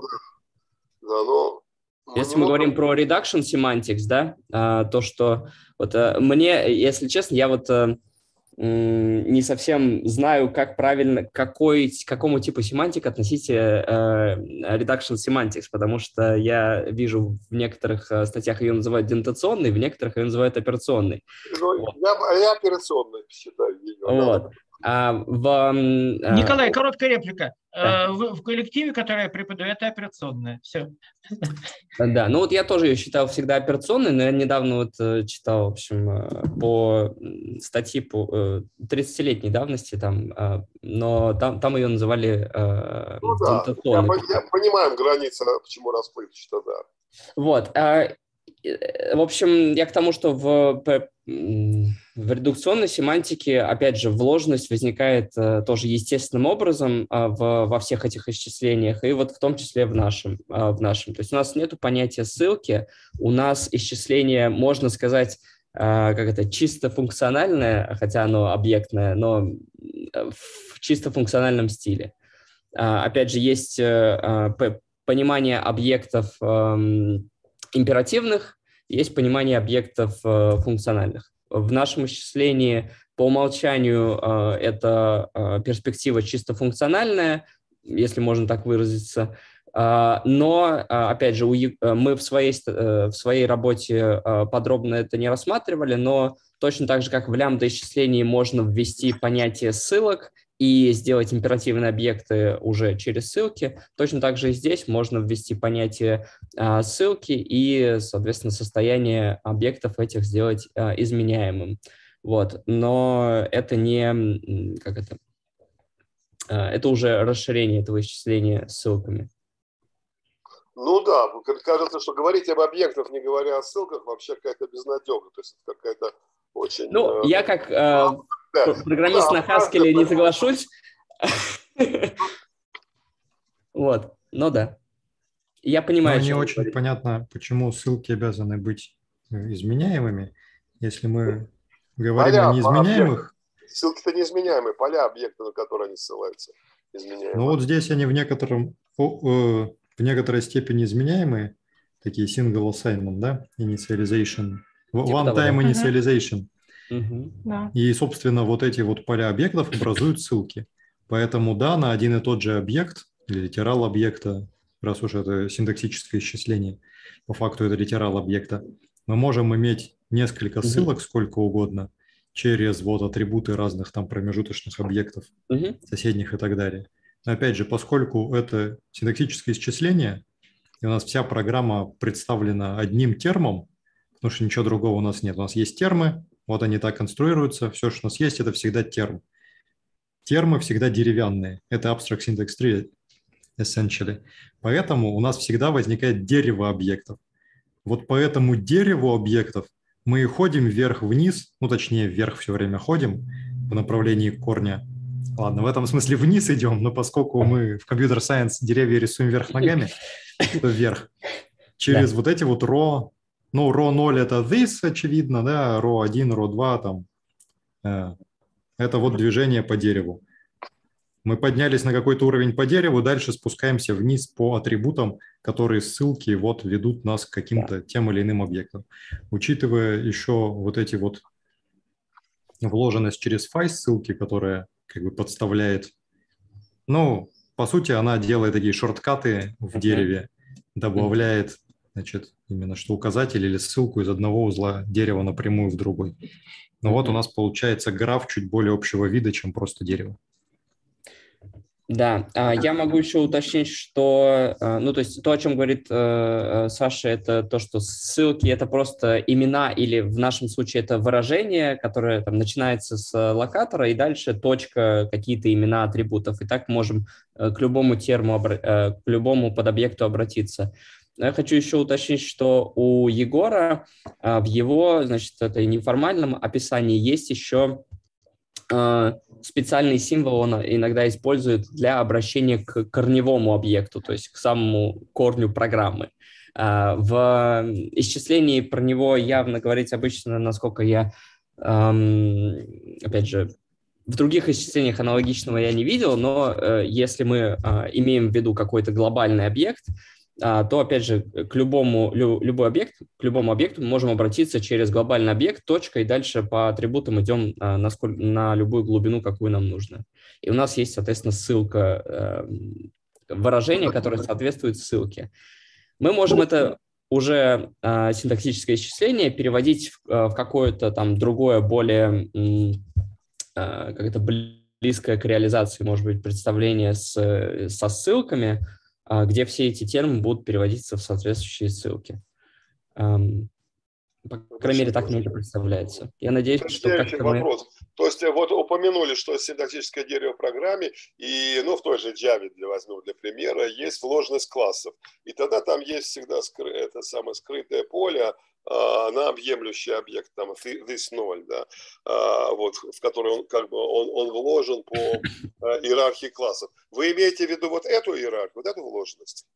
Если мы говорим про reduction semantics, да, то, что мне, если честно, я не совсем знаю, как правильно, к какому типу семантик относить reduction semantics, потому что я вижу в некоторых статьях ее называют денотационной, в некоторых ее называют операционной. Я операционной считаю ее. Николай, короткая реплика. Да. В коллективе, который я преподаю, это операционная. Все. Да, я тоже ее считал всегда операционной, но я недавно читал, в общем, по статье по 30-летней давности, но там ее называли денотационной. Я понимаю границы, почему расплывчато, да. В общем, я к тому, что в редукционной семантике, опять же, вложенность возникает тоже естественным образом во всех этих исчислениях, и в том числе в нашем. То есть у нас нет понятия ссылки, у нас исчисление, можно сказать, чисто функциональное, хотя оно объектное, но в чисто функциональном стиле. Опять же, есть понимание объектов императивных, есть понимание объектов функциональных. В нашем исчислении По умолчанию это перспектива чисто функциональная, если можно так выразиться. Но, опять же, мы в своей работе подробно это не рассматривали, но точно так же, как в лямбда-исчислении можно ввести понятие ссылок и сделать императивные объекты уже через ссылки, точно так же и здесь можно ввести понятие ссылки и, соответственно, состояние объектов этих сделать изменяемым. Вот. Но это не... Как это? Это уже расширение этого исчисления ссылками. Ну да, кажется, что говорить об объектах, не говоря о ссылках, вообще какая-то безнадега. То есть это какая-то очень... Ну, я как программист на Haskell не соглашусь. Вот, ну да. Я понимаю, но не очень понятно, почему ссылки обязаны быть изменяемыми, если мы говорим о неизменяемых. Ссылки-то неизменяемые, поля объекта, на которые они ссылаются, изменяемые. Ну вот здесь они в некоторой степени изменяемые, такие single assignment, да, initialization, one-time initialization. И, собственно, вот эти вот поля объектов образуют ссылки. Поэтому, да, на один и тот же объект, или литерал объекта, раз уж это синтаксическое исчисление, по факту это литерал объекта, мы можем иметь несколько ссылок, сколько угодно, через вот атрибуты разных там промежуточных объектов, соседних и так далее. Но опять же, поскольку это синтаксическое исчисление, и у нас вся программа представлена одним термом, потому что ничего другого у нас нет. У нас есть термы, вот они так конструируются, все, что у нас есть, это всегда терм. Термы всегда деревянные. Это abstract syntax tree, essentially. Поэтому у нас всегда возникает дерево объектов. Вот по этому дереву объектов мы и ходим вверх-вниз, ну, точнее, вверх все время ходим в направлении корня. Ладно, в этом смысле вниз идем, но поскольку мы в Computer Science деревья рисуем вверх ногами, то вверх. Через вот эти вот ро, ну, ро 0 это this, очевидно, да, ро 1, ро 2, там, это вот движение по дереву. Мы поднялись на какой-то уровень по дереву, дальше спускаемся вниз по атрибутам, которые ссылки вот ведут нас к каким-то тем или иным объектам. Учитывая еще вот эти вот вложенность через фай ссылки, которая как бы подставляет, ну, по сути, она делает такие шорткаты в дереве, добавляет, значит, именно что указатель или ссылку из одного узла дерева напрямую в другой. Но вот у нас получается граф чуть более общего вида, чем просто дерево. Да, я могу еще уточнить, что, ну, то есть то, о чем говорит Саша, это то, что ссылки – это просто имена или в нашем случае это выражение, которое там начинается с локатора и дальше точка, какие-то имена атрибутов. И так можем к любому терму, к любому подобъекту обратиться. Но я хочу еще уточнить, что у Егора в его, значит, это неформальном описании есть еще специальный символ он иногда использует для обращения к корневому объекту, то есть к самому корню программы. В исчислении про него явно говорить обычно, насколько я, опять же, в других исчислениях аналогичного я не видел, но если мы имеем в виду какой-то глобальный объект, то, опять же, к любому объекту мы можем обратиться через глобальный объект, точка, и дальше по атрибутам идем на любую глубину, какую нам нужно. И у нас есть, соответственно, ссылка, выражение, которое соответствует ссылке. Мы можем это уже синтаксическое исчисление переводить в какое-то там другое, более как-то близкое к реализации, может быть, представление со ссылками, где все эти термины будут переводиться в соответствующие ссылки. По крайней мере, так мне это представляется. Я надеюсь, что как-то вопрос. То есть вот упомянули, что синтаксическое дерево в программе, и ну, в той же Java, возьму для примера, есть вложенность классов. И тогда там есть всегда это самое скрытое поле на объемлющий объект, там, this 0, да, вот, в который он, как бы, он вложен по иерархии классов. Вы имеете в виду вот эту иерархию, вот эту вложенность?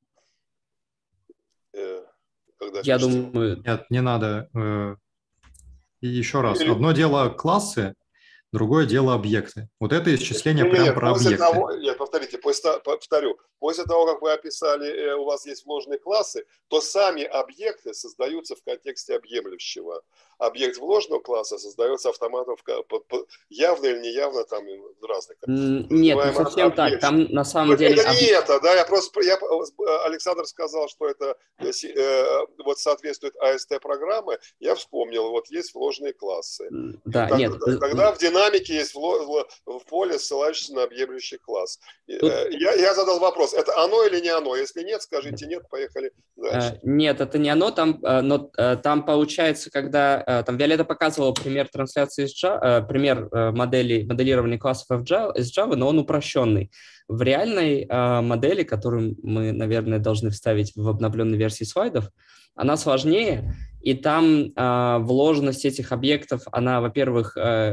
Я думаю... Нет, не надо. И еще раз. Одно дело классы, другое дело объекты. Вот это исчисление прям про объекты. Повторите, повторю. После того, как вы описали, у вас есть вложенные классы, то сами объекты создаются в контексте объемлющего. объект вложенного класса создается автоматом явно или неявно, там разные. Нет, не совсем так. Там на самом деле... Это не это, да, Александр сказал, что это вот соответствует АСТ-программы, я вспомнил, вот есть вложенные классы. Да, тогда в динамике есть в поле, ссылающееся на объемлющий класс. Я задал вопрос, это оно или не оно? Если нет, скажите нет, поехали дальше. Нет, это не оно, но там получается, когда там Виолетта показывала пример трансляции из Java, пример моделирования классов из Java, но он упрощенный. В реальной модели, которую мы, наверное, должны вставить в обновленной версии слайдов, она сложнее, и там вложенность этих объектов, она, во-первых,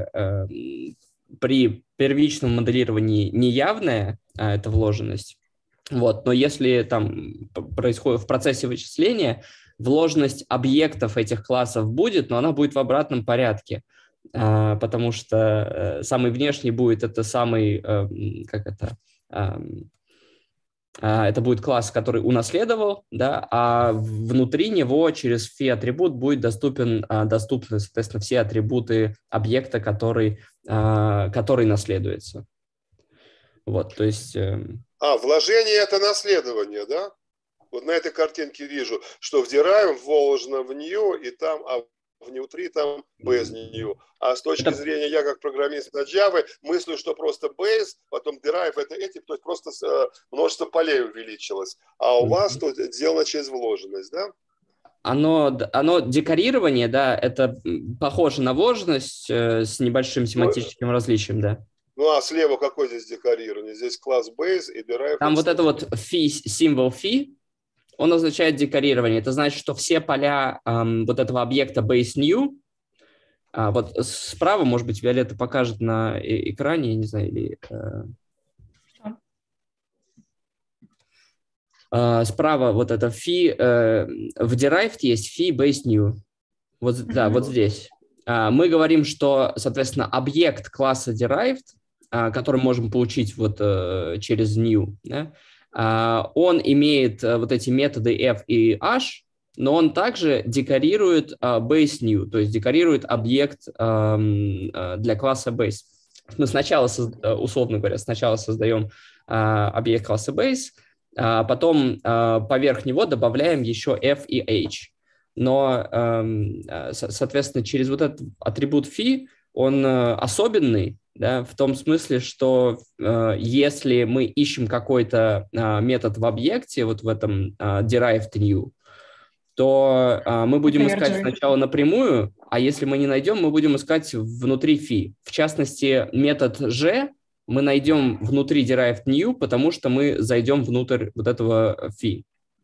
при первичном моделировании неявная, эта вложенность. Вот. Но если там происходит в процессе вычисления, вложенность объектов этих классов будет, но она будет в обратном порядке, потому что самый внешний будет это самый, это будет класс, который унаследовал, да, а внутри него через фи-атрибут будет доступны, соответственно, все атрибуты объекта, который наследуется. Вот, то есть... вложение – это наследование, да? Вот на этой картинке вижу, что в derive вложено в new, и там, внутри там без new. А с точки зрения, я как программист на Java, мыслю, что просто base, потом derive – это то есть просто множество полей увеличилось. А у вас тут сделано через вложенность, да? Оно декорирование, да, это похоже на вложенность с небольшим семантическим различием, да. Ну, а слева какой здесь декорирование? Здесь класс base и derive. Там вот это вот символ phi, он означает декорирование. Это значит, что все поля вот этого объекта base new, вот справа, может быть, Виолетта покажет на экране, я не знаю, или... Справа вот это phi, в derived есть phi base new. Вот, да, вот здесь. Мы говорим, что, соответственно, объект класса derived, который можем получить вот через new, да, он имеет вот эти методы f и h, но он также декорирует base new, то есть декорирует объект для класса base. Мы сначала, условно говоря, создаем объект класса base, потом поверх него добавляем еще f и h. Но, соответственно, через вот этот атрибут phi он особенный, да, в том смысле, что если мы ищем какой-то метод в объекте, вот в этом derived new, то мы будем искать сначала напрямую, а если мы не найдем, мы будем искать внутри phi. В частности, метод g мы найдем внутри derived new, потому что мы зайдем внутрь вот этого phi.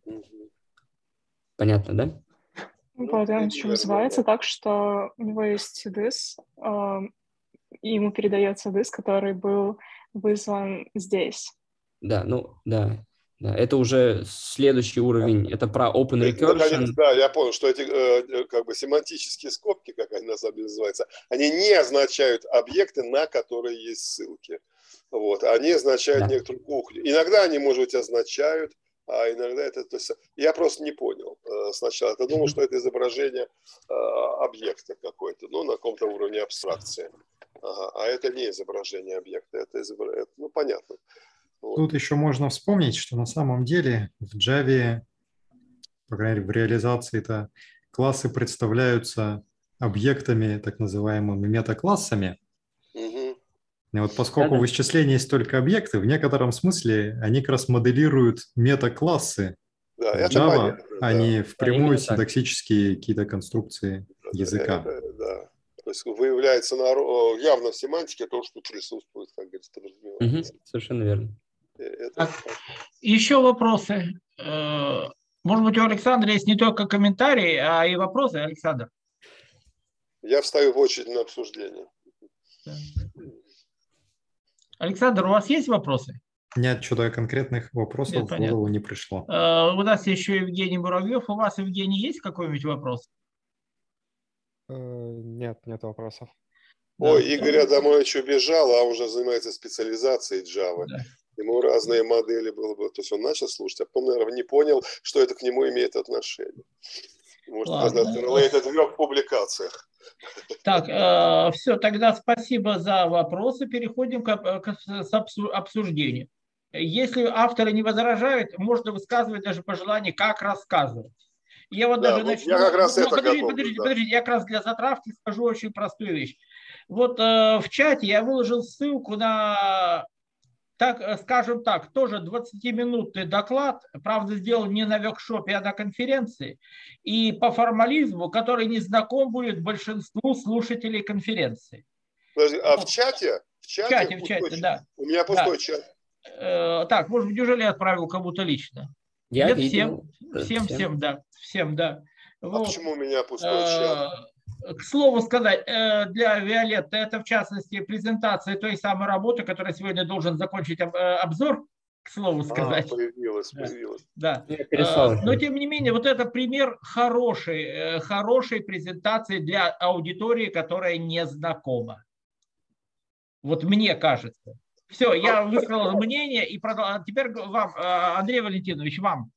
Понятно, да? Вот, он еще называется так, что у него есть this, и ему передается this, который был вызван здесь. Да, ну, да. Это уже следующий уровень, это про open recursion. Наконец, да, я понял, что эти как бы семантические скобки, как они на самом деле называются, они не означают объекты, на которые есть ссылки. Вот, они означают некоторую кухню. Иногда они, может быть, означают, а иногда это... То есть, я просто не понял сначала. Я думал, что это изображение объекта какой-то, ну, на каком-то уровне абстракции. Ага, а это не изображение объекта, это изображение... Ну, понятно. Вот. Тут еще можно вспомнить, что на самом деле в Java, по крайней мере, в реализации-то классы представляются объектами, так называемыми метаклассами. И вот поскольку в исчислении есть только объекты, в некотором смысле они как раз моделируют метаклассы Java, а не впрямую синтаксические какие-то конструкции языка. Да. То есть выявляется явно в семантике то, что присутствует, как говорится, подразумевается. Совершенно верно. Еще вопросы? Может быть, у Александра есть не только комментарии, а и вопросы, Александр? Я встаю в очередь на обсуждение. Александр, у вас есть вопросы? Нет, что-то конкретных вопросов в голову не пришло. У нас еще Евгений Муравьев. У вас, Евгений, есть какой-нибудь вопрос? Нет вопросов. Ой, Игорь Адамович убежал, а уже занимается специализацией Java. Да. Ему разные модели было бы. То есть он начал слушать, а потом, наверное, не понял, что это к нему имеет отношение. Может, related work в публикациях. Так, все, тогда спасибо за вопросы. Переходим к обсуждению. Если авторы не возражают, можно высказывать даже пожелания, как рассказывать. Я вот даже начну. Я как раз подождите, я как раз для затравки скажу очень простую вещь. Вот в чате я выложил ссылку на, так, скажем так, тоже 20-минутный доклад, правда, сделан не на воркшопе, а на конференции, и по формализму, который не знаком будет большинству слушателей конференции. Подожди, а в чате? В чате, да. У меня пустой чат. Так, может быть, неужели я отправил кому-то лично? Я Нет, видел. Всем, да. Вот. Почему у меня пустой чат? К слову сказать, для Виолетты это, в частности, презентация той самой работы, которая сегодня должен закончить обзор, к слову сказать. Появилась. Да. Но, тем не менее, вот это пример хорошей презентации для аудитории, которая не знакома. Вот мне кажется. Все, я высказал мнение, и теперь вам, Андрей Валентинович, вам.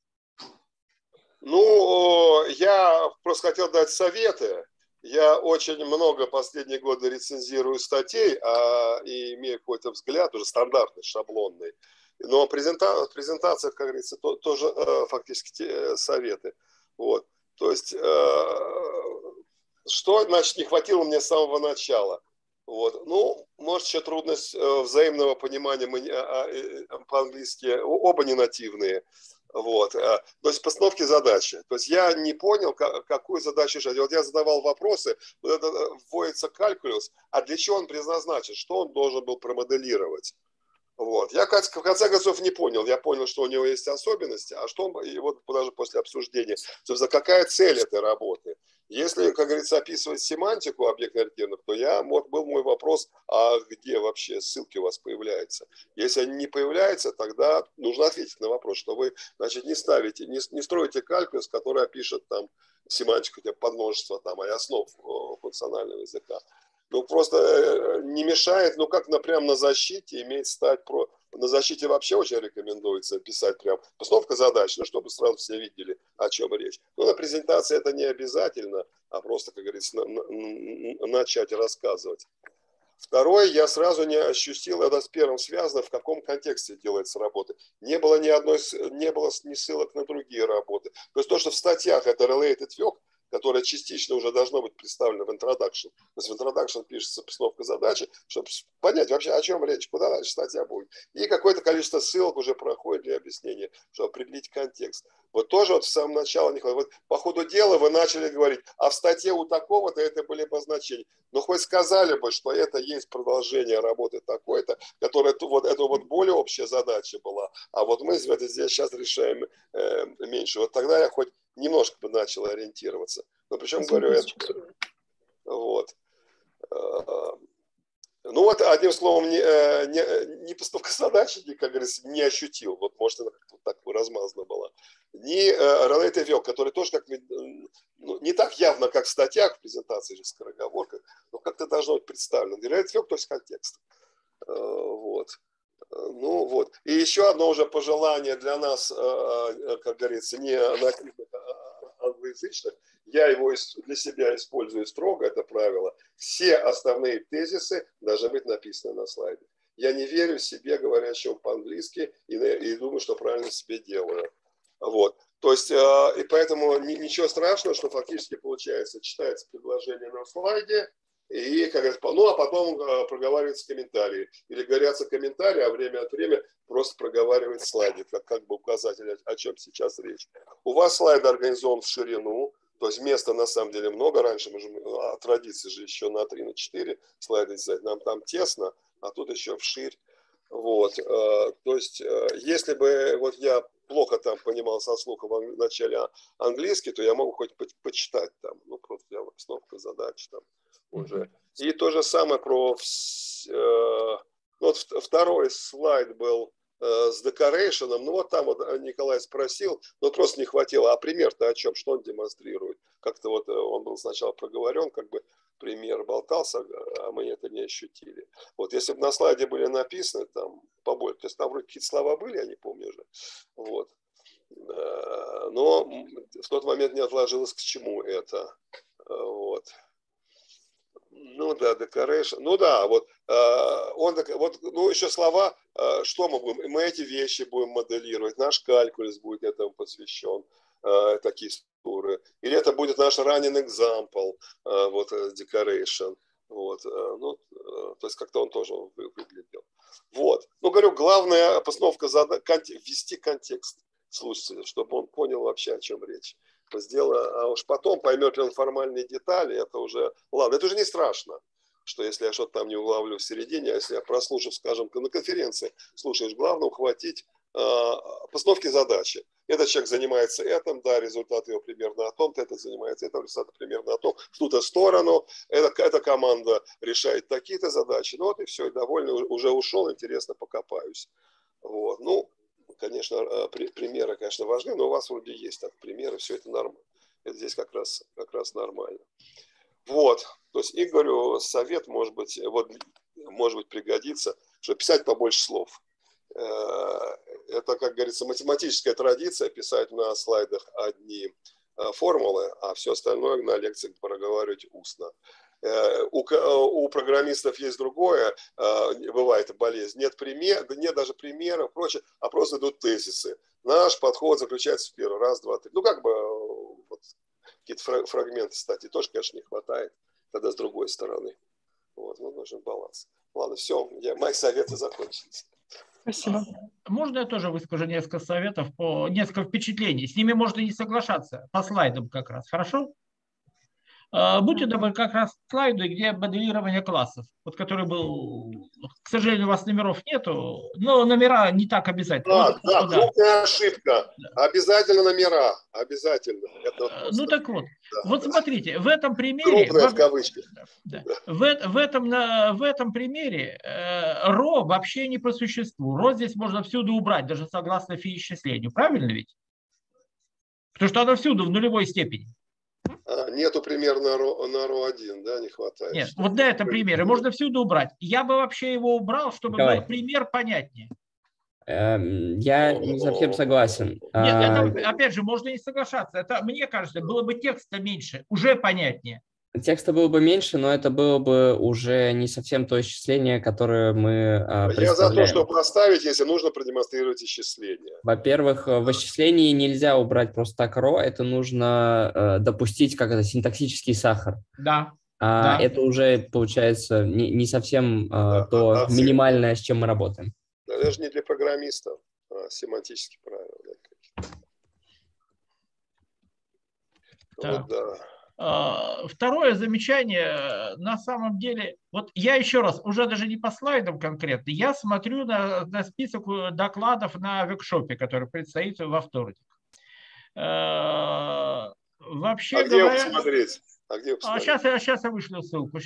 Ну, я просто хотел дать советы. Я очень много последние годы рецензирую статей, и имею какой-то взгляд, уже стандартный, шаблонный. Но презентация, как говорится, тоже фактически советы. Вот. То есть, что, значит, не хватило мне с самого начала? Вот. Ну, может, еще трудность взаимного понимания, по-английски оба не нативные. Вот. То есть постановки задачи. То есть я не понял, какую задачу решать. Вот я задавал вопросы, вот это вводится калькулюс, а для чего он предназначен, что он должен был промоделировать. Вот. Я в конце концов не понял. Я понял, что у него есть особенности, а что он, и вот даже после обсуждения, собственно, какая цель этой работы. Если, как говорится, описывать семантику объектно-ориентированных, то был мой вопрос, а где вообще ссылки у вас появляются? Если они не появляются, тогда нужно ответить на вопрос, что вы, значит, не строите калькулюс, который опишет там семантику, подмножество там, и основ функционального языка. Ну, просто не мешает, ну, как прям на защите иметь стать на защите вообще очень рекомендуется писать прям постановка задач, ну, чтобы сразу все видели, о чем речь. Ну, на презентации это не обязательно, а просто, как говорится, начать рассказывать. Второе, я сразу не ощутил, это с первым связано, в каком контексте делается работа. Не было ни ссылок на другие работы. То есть то, что в статьях это related work, которое частично уже должно быть представлено в introduction. То есть в introduction пишется постановка задачи, чтобы понять вообще, о чем речь, куда дальше статья будет. И какое-то количество ссылок уже проходит для объяснения, чтобы определить контекст. Вот тоже вот в самом начале не хватит. Вот по ходу дела вы начали говорить, а в статье у такого-то это были обозначения. Но хоть сказали бы, что это есть продолжение работы такой-то, которая вот это вот более общая задача была, а вот мы здесь сейчас решаем меньше. Вот тогда я хоть немножко бы начал ориентироваться. Но причем говорю это. Вот. Ну вот, одним словом, не постановка задачи, как говорится, не ощутил. Вот, может, она как-то так размазана была. Ни related work, который тоже как не так явно, как в статьях, в презентации же скороговорках, но как-то должно быть представлено. Related work, то есть контекст. Вот. Ну вот. И еще одно уже пожелание для нас, как говорится, не нативных, а англоязычных. Я его для себя использую строго, это правило. Все основные тезисы должны быть написаны на слайде. Я не верю себе, говорящему по-английски, и думаю, что правильно себе делаю. Вот. То есть, и поэтому ничего страшного, что фактически получается, читается предложение на слайде, и, как говорится, ну, а потом проговариваются комментарии. Или говорятся комментарии, а время от времени просто проговаривает слайды, как бы указатель, о чем сейчас речь. У вас слайд организован в ширину, то есть места на самом деле много. Раньше мы же, традиции же еще на 3, на 4 слайды дизайн. Нам там тесно, а тут еще вширь. Вот. То есть, если бы вот я плохо там понимал со слуха в начале английский, то я могу хоть почитать там, ну, просто я постановка задач там уже. И то же самое про... Вот второй слайд был с декорейшеном. Ну, вот там вот Николай спросил, но просто не хватило. А пример-то о чем? Что он демонстрирует? Как-то вот он был сначала проговорен, как бы пример болтался, а мы это не ощутили. Вот если бы на слайде были написаны там побольше, то есть там вроде какие-то слова были, я не помню уже. Вот. Но в тот момент не отложилось, к чему это. Вот. Ну да, decoration. Ну да, вот, ну еще слова, что мы будем? Мы эти вещи будем моделировать, наш калькулус будет этому посвящен, такие структуры. Или это будет наш running example, вот, decoration. Вот, ну, то есть как-то он тоже выглядел. Вот. Ну, говорю, главная постановка ввести контекст слушателя, чтобы он понял вообще, о чем речь. А уж потом поймет ли он формальные детали, это уже, ладно, это уже не страшно, что если я что-то там не улавлю в середине, а если я прослушав, скажем, на конференции, слушаешь, главное ухватить постановки задачи. Этот человек занимается этим, да, результат его примерно о том-то, этот занимается этим, результат примерно о том, в ту-то сторону, эта команда решает такие-то задачи, ну вот и все, и довольно, уже ушел, интересно, покопаюсь. Вот, ну, конечно, примеры, конечно, важны, но у вас вроде есть так примеры, все это нормально. Это здесь как раз нормально. Вот, то есть, и говорю, совет, может быть, пригодится, что писать побольше слов. Это, как говорится, математическая традиция, писать на слайдах одни формулы, а все остальное на лекциях проговаривать устно. У программистов есть другое, бывает болезнь. Нет даже примеров, прочее, а просто идут тезисы. Наш подход заключается в первый раз, два, три. Ну, как бы, вот, какие-то фрагменты статьи тоже, конечно, не хватает, тогда с другой стороны. Вот, ну, нужен баланс. Ладно, все, мои советы закончились. Спасибо. Можно я тоже выскажу несколько советов, несколько впечатлений? С ними можно не соглашаться, по слайдам как раз, хорошо? Будьте добры, как раз слайды, где моделирование классов, вот который был, к сожалению, у вас номеров нету, но номера не так обязательно. Да, крупная ошибка. Обязательно номера, обязательно. Это просто... Ну так вот, вот смотрите, в этом примере... Крупная в кавычках. В этом примере ро вообще не по существу. Ро здесь можно всюду убрать, даже согласно фи-исчислению. Правильно ведь? Потому что оно всюду в нулевой степени. Нету примерно на ро1, да, не хватает. Нет, вот на этом примере можно всюду убрать. Я бы вообще его убрал, чтобы был пример понятнее. Я не совсем согласен. Нет, это, опять же, можно не соглашаться. Это, мне кажется, было бы текста меньше, уже понятнее. Текста было бы меньше, но это было бы уже не совсем то исчисление, которое мы представляем. Я за то, чтобы проставить, если нужно продемонстрировать исчисление. Во-первых, в исчислении нельзя убрать просто так ро, это нужно допустить как это синтаксический сахар. Да. Это уже получается не совсем то минимальное, с чем мы работаем. Даже не для программистов, а семантические правила. Вот, да. Второе замечание, на самом деле, вот я еще раз, уже даже не по слайдам конкретно, я смотрю на список докладов на воркшопе, который предстоит во вторник. Вообще где его посмотреть? Сейчас я вышлю ссылку.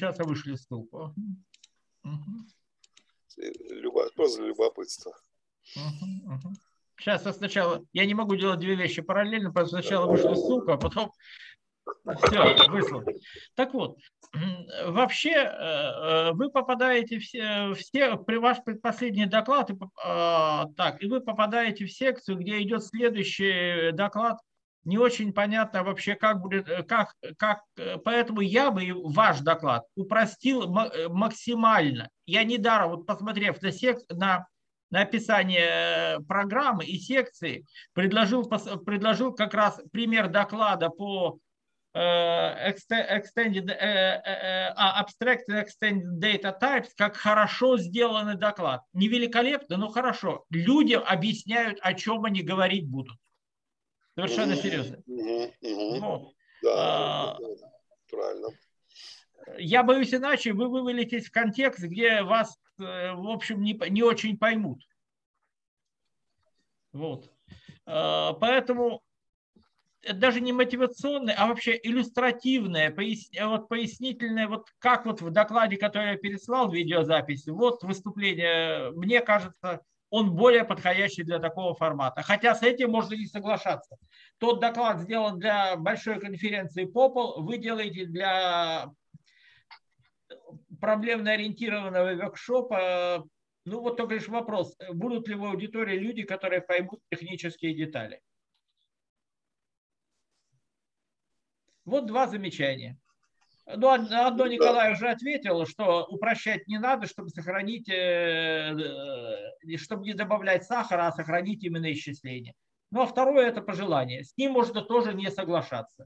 Просто любопытство. Сейчас я не могу делать две вещи параллельно, поэтому сначала вышлю ссылку, а потом все, выслал. Так вот, вообще вы попадаете все при ваш предпоследний доклад, и вы попадаете в секцию, где идет следующий доклад. Не очень понятно вообще, как будет, поэтому я бы ваш доклад упростил максимально. Я недаром, вот посмотрев на описание программы и секции, предложил как раз пример доклада по Abstract Extended Data Types, как хорошо сделанный доклад. Не великолепно, но хорошо. Людям объясняют, о чем они говорить будут. Совершенно серьезно. Вот. Да, правильно. Я боюсь, иначе вы вывалитесь в контекст, где вас, в общем, не очень поймут. Вот. Поэтому это даже не мотивационное, а вообще иллюстративное, пояснительное, вот как вот в докладе, который я переслал, видеозапись, вот выступление, мне кажется, он более подходящий для такого формата. Хотя с этим можно не соглашаться. Тот доклад сделан для большой конференции Popl, вы делаете для проблемно-ориентированного воркшопа. Ну вот только лишь вопрос, будут ли в аудитории люди, которые поймут технические детали. Вот два замечания. Ну, одно Николай уже ответил, что упрощать не надо, чтобы сохранить, чтобы не добавлять сахара, а сохранить именно исчисление. Ну, а второе – это пожелание. С ним можно тоже не соглашаться.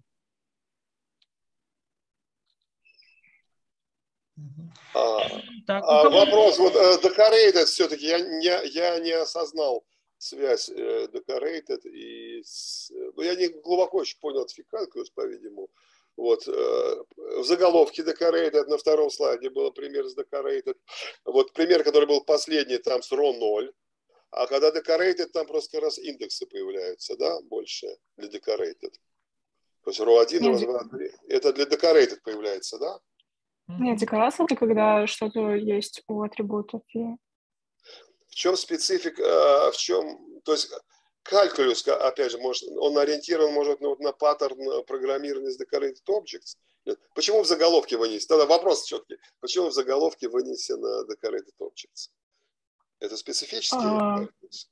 Вопрос, вот decorated все-таки, я не осознал связь decorated и... Ну, я не глубоко еще понял фекалькулус, по-видимому. Вот, в заголовке decorated, на втором слайде был пример с decorated. Вот пример, который был последний, там с ро 0. А когда decorated, там просто как раз индексы появляются, да, больше для decorated. То есть ро 1, ро 2, 3. Это для decorated появляется, да? Нет, декорация – это когда что-то есть у атрибута фи. В чем специфика, в чем, то есть калькулюс, опять же, может, он ориентирован, может, на паттерн программирования с decorated objects. Почему в заголовке вынесен? Тогда вопрос четкий. Почему в заголовке вынесено decorated objects? Это специфический?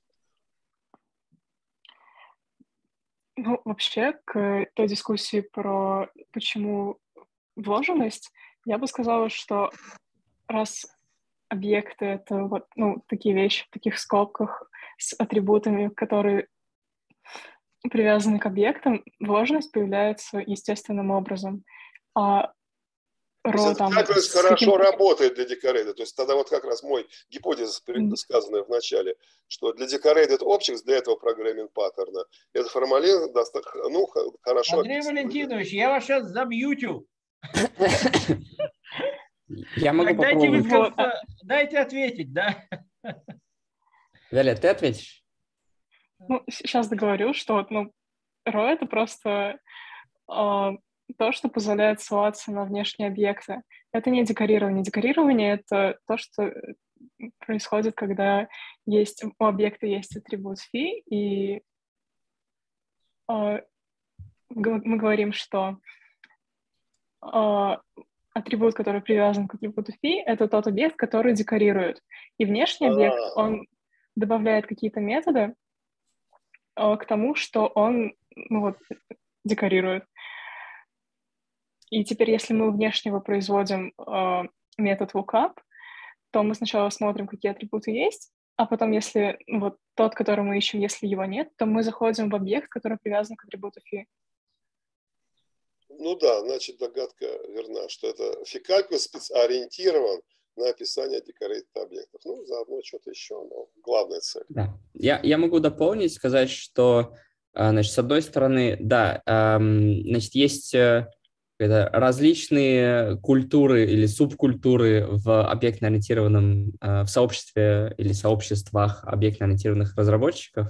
Ну, вообще, к той дискуссии про почему вложенность, я бы сказала, что раз объекты — это вот, ну, такие вещи в таких скобках с атрибутами, которые привязаны к объектам, вложенность появляется естественным образом. А ро там... Хорошо работает для decorated. То есть тогда вот как раз мой гипотеза, сказанная в начале, что для decorated objects, для этого программинг паттерна, это формализм достаточно, ну, хорошо. Андрей Валентинович, я вас сейчас замьютю. Я могу попробовать. Дайте ответить, да? Виолет, ты ответишь? Ну, сейчас договорю, что ну, ро — это просто то, что позволяет ссылаться на внешние объекты. Это не декорирование. Декорирование — это то, что происходит, когда есть, у объекта есть атрибут фи, и мы говорим, что атрибут, который привязан к атрибуту фи, это тот объект, который декорирует. И внешний объект, он добавляет какие-то методы к тому, что он ну, вот, декорирует. И теперь, если мы у внешнего производим метод lookup, то мы сначала смотрим, какие атрибуты есть, а потом, если ну, вот тот, который мы ищем, если его нет, то мы заходим в объект, который привязан к атрибуту фи. Ну да, значит, догадка верна, что это фекалькулус ориентирован на описание decorated объектов. Ну, заодно что-то еще, но главная цель. Да. Я могу дополнить, сказать, что, значит, с одной стороны, да, значит, есть различные культуры или субкультуры в объектно-ориентированном, в сообществе или сообществах объектно-ориентированных разработчиков.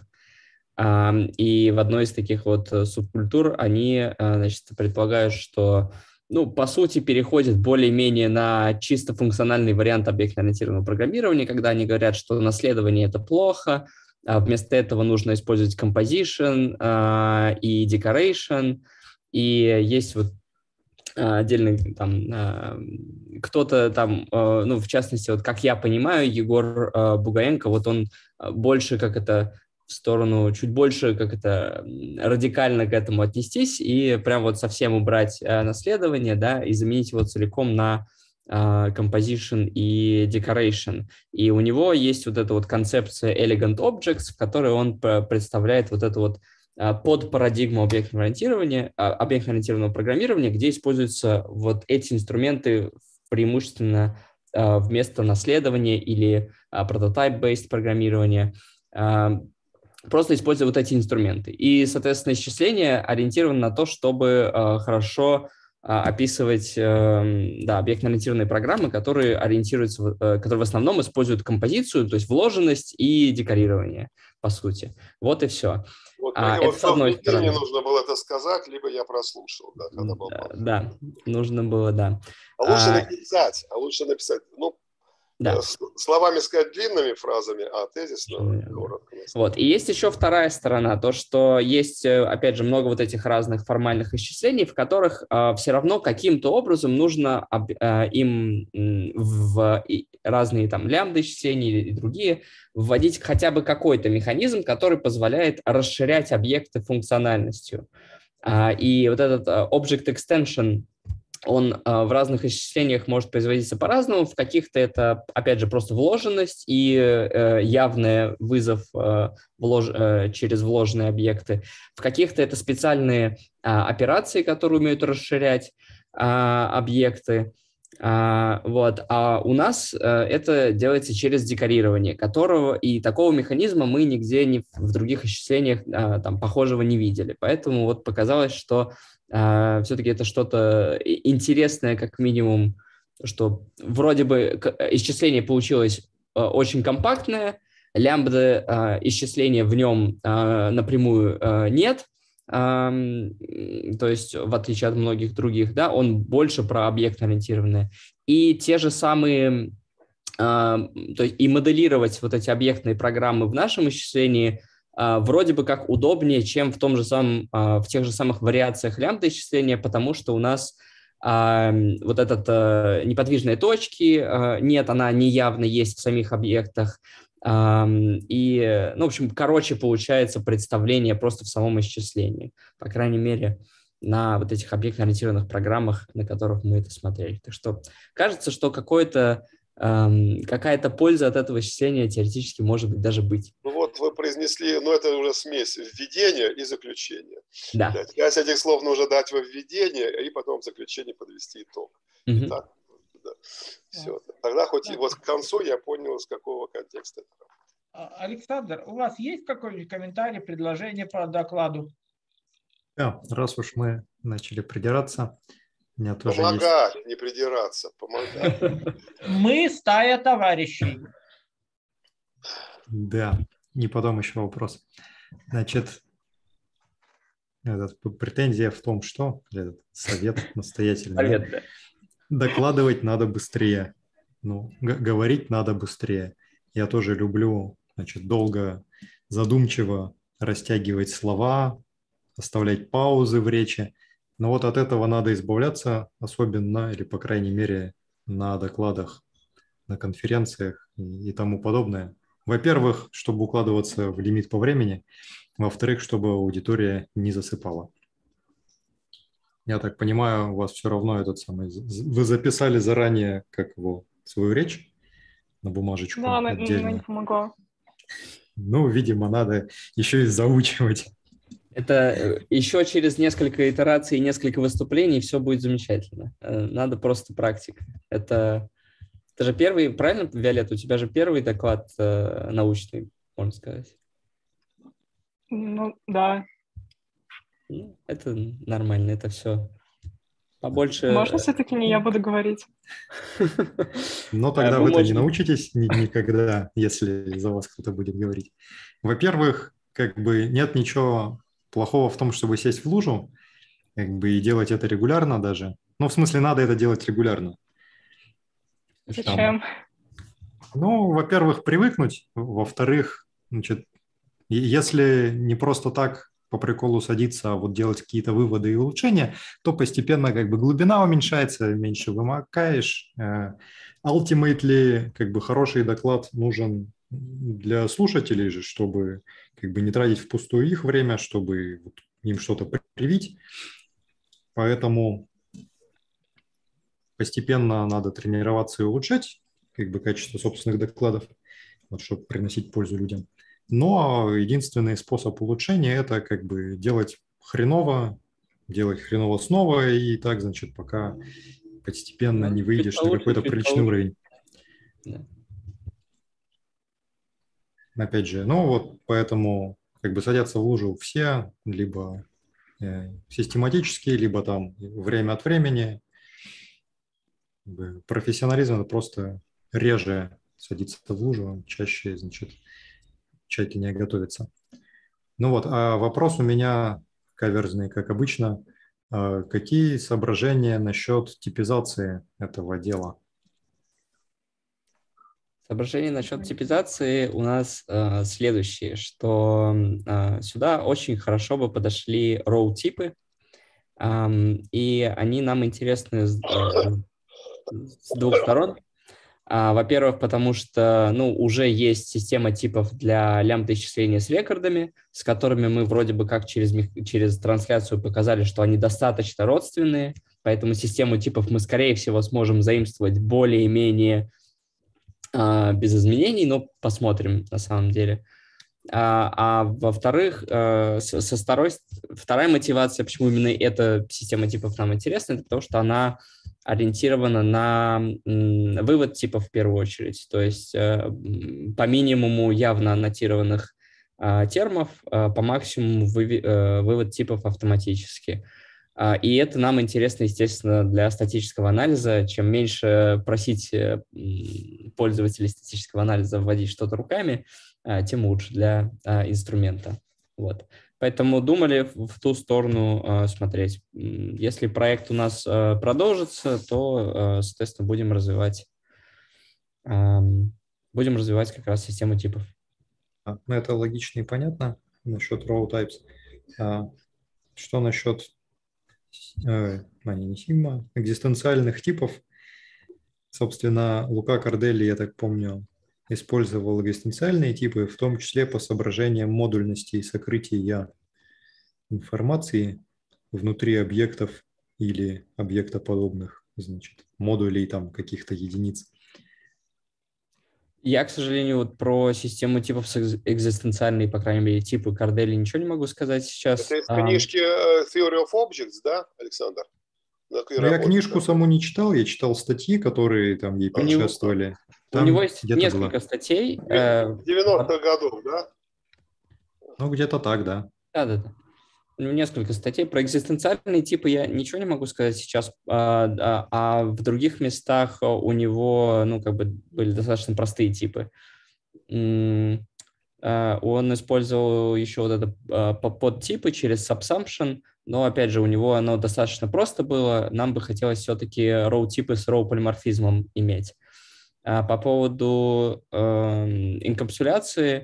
И в одной из таких вот субкультур они, значит, предполагают, что, ну, по сути, переходят более-менее на чисто функциональный вариант объектно-ориентированного программирования, когда они говорят, что наследование — это плохо, а вместо этого нужно использовать composition и decoration, и есть вот отдельный там кто-то там, ну, в частности, вот как я понимаю, Егор Бугаенко, вот он больше как это в сторону, чуть больше как это радикально к этому отнестись и прям вот совсем убрать наследование, да, и заменить его целиком на composition и decoration. И у него есть вот эта вот концепция elegant objects, в которой он представляет вот эту вот под парадигму объектно-ориентированного программирования, где используются вот эти инструменты преимущественно вместо наследования или prototype-based программирования, просто используя вот эти инструменты. И, соответственно, исчисление ориентировано на то, чтобы хорошо описывать объектно-ориентированные программы, которые ориентируются, которые в основном используют композицию, то есть вложенность и декорирование, по сути. Вот и все. Вот это с одной стороны. Мне нужно было это сказать, либо я прослушал, да, когда был. Да, нужно было, да. А лучше написать, ну, да. Словами сказать длинными фразами, а тезисно коротко. Вот. И есть еще вторая сторона, то, что есть, опять же, много вот этих разных формальных исчислений, в которых все равно каким-то образом нужно им в разные там лямбда исчисления и другие вводить хотя бы какой-то механизм, который позволяет расширять объекты функциональностью. И вот этот Object Extension, он в разных исчислениях может производиться по-разному. В каких-то это, опять же, просто вложенность и явный вызов через вложенные объекты. В каких-то это специальные операции, которые умеют расширять объекты. Вот. А у нас это делается через декорирование, которого и такого механизма мы нигде в других исчислениях там, похожего не видели. Поэтому вот показалось, что все-таки это что-то интересное, как минимум, что вроде бы исчисление получилось очень компактное, лямбда исчисления в нем напрямую нет, то есть в отличие от многих других, да, он больше про объектно-ориентированное. И те же самые, то есть и моделировать вот эти объектные программы в нашем исчислении вроде бы как удобнее, чем в тех же самых вариациях лямбда исчисления, потому что у нас вот этот неподвижные точки нет, она неявно есть в самих объектах. И, ну, в общем, короче получается представление просто в самом исчислении, по крайней мере, на вот этих объектно-ориентированных программах, на которых мы это смотрели. Так что кажется, что какая-то польза от этого исчисления теоретически может быть даже быть. Ну вот вы произнесли, ну это уже смесь введения и заключения. Да. Часть этих слов нужно дать во введение, и потом в заключение подвести итог. Угу. Итак, да. Все. Тогда хоть и вот к концу я понял, с какого контекста это. Александр, у вас есть какой-нибудь комментарий, предложение по докладу? Да, раз уж мы начали придираться, у меня тоже помогать, есть... не придираться, помогать. Мы стая товарищей. Да, и потом еще вопрос. Значит, претензия в том, что совет настоятельный. Совет, да. Докладывать надо быстрее, ну, говорить надо быстрее. Я тоже люблю, значит, долго, задумчиво растягивать слова, оставлять паузы в речи. Но вот от этого надо избавляться, особенно, или, по крайней мере, на докладах, на конференциях и тому подобное. Во-первых, чтобы укладываться в лимит по времени. Во-вторых, чтобы аудитория не засыпала. Я так понимаю, у вас все равно вы записали заранее свою речь на бумажечку. Да, отдельно. не помогло. Ну, видимо, надо еще и заучивать. Это еще через несколько итераций и несколько выступлений все будет замечательно. Надо просто практика. Это же первый, правильно, Виолетта, у тебя же первый доклад научный, можно сказать? Ну, да. Это нормально, это все. Побольше... Можно все-таки не я буду говорить? Но тогда вы-то не научитесь никогда, если за вас кто-то будет говорить. Во-первых, нет ничего плохого в том, чтобы сесть в лужу, и делать это регулярно даже. Ну, в смысле, надо это делать регулярно. Зачем? Ну, во-первых, привыкнуть. Во-вторых, значит, если не просто так по приколу садиться, а вот делать какие-то выводы и улучшения, то постепенно глубина уменьшается, меньше вымокаешь. Ultimately, хороший доклад нужен для слушателей же, чтобы не тратить впустую их время, чтобы им что-то привить. Поэтому постепенно надо тренироваться и улучшать качество собственных докладов, чтобы приносить пользу людям. Но единственный способ улучшения – это делать хреново снова, и так, значит, пока постепенно не выйдешь на какой-то приличный уровень. Да. Опять же, поэтому садятся в лужу все, либо систематически, либо там время от времени. Профессионализм – это просто реже садиться в лужу, чаще, значит, тщательнее готовиться. А вопрос у меня каверзный, как обычно. Какие соображения насчет типизации этого дела? Соображения насчет типизации у нас следующие, что сюда очень хорошо бы подошли row-типы, и они нам интересны с двух сторон. Во-первых, потому что уже есть система типов для лямбда-исчисления с рекордами, с которыми мы вроде бы как через трансляцию показали, что они достаточно родственные, поэтому систему типов мы, скорее всего, сможем заимствовать более-менее без изменений, но посмотрим на самом деле. Во-вторых, вторая мотивация, почему именно эта система типов нам интересна, это потому что она ориентирована на вывод типов в первую очередь, то есть по минимуму явно аннотированных термов, по максимуму вывод типов автоматически. И это нам интересно, естественно, для статического анализа. Чем меньше просить пользователей статического анализа вводить что-то руками, тем лучше для инструмента. Вот. Поэтому думали в ту сторону смотреть. Если проект у нас продолжится, то, соответственно, будем развивать как раз систему типов. Это логично и понятно насчет raw types. Что насчет экзистенциальных типов? Собственно, Лука Корделли, я так помню, использовал экзистенциальные типы, в том числе по соображениям модульности и сокрытия информации внутри объектов или объектоподобных, значит, модулей там каких-то единиц. Я, к сожалению, вот про систему типов с экзистенциальной, по крайней мере, типы Корделли ничего не могу сказать сейчас. Это из книжки Theory of Objects, да, Александр? Я книжку саму не читал, я читал статьи, которые там ей предшествовали. У него есть несколько статей. 90-х годов, да? Ну, где-то так, да. Да. Несколько статей. Про экзистенциальные типы я ничего не могу сказать сейчас, а в других местах у него, были достаточно простые типы. Он использовал еще вот это подтипы через subsumption, но, опять же, у него оно достаточно просто было. Нам бы хотелось все-таки row-типы с row-полиморфизмом иметь. По поводу инкапсуляции,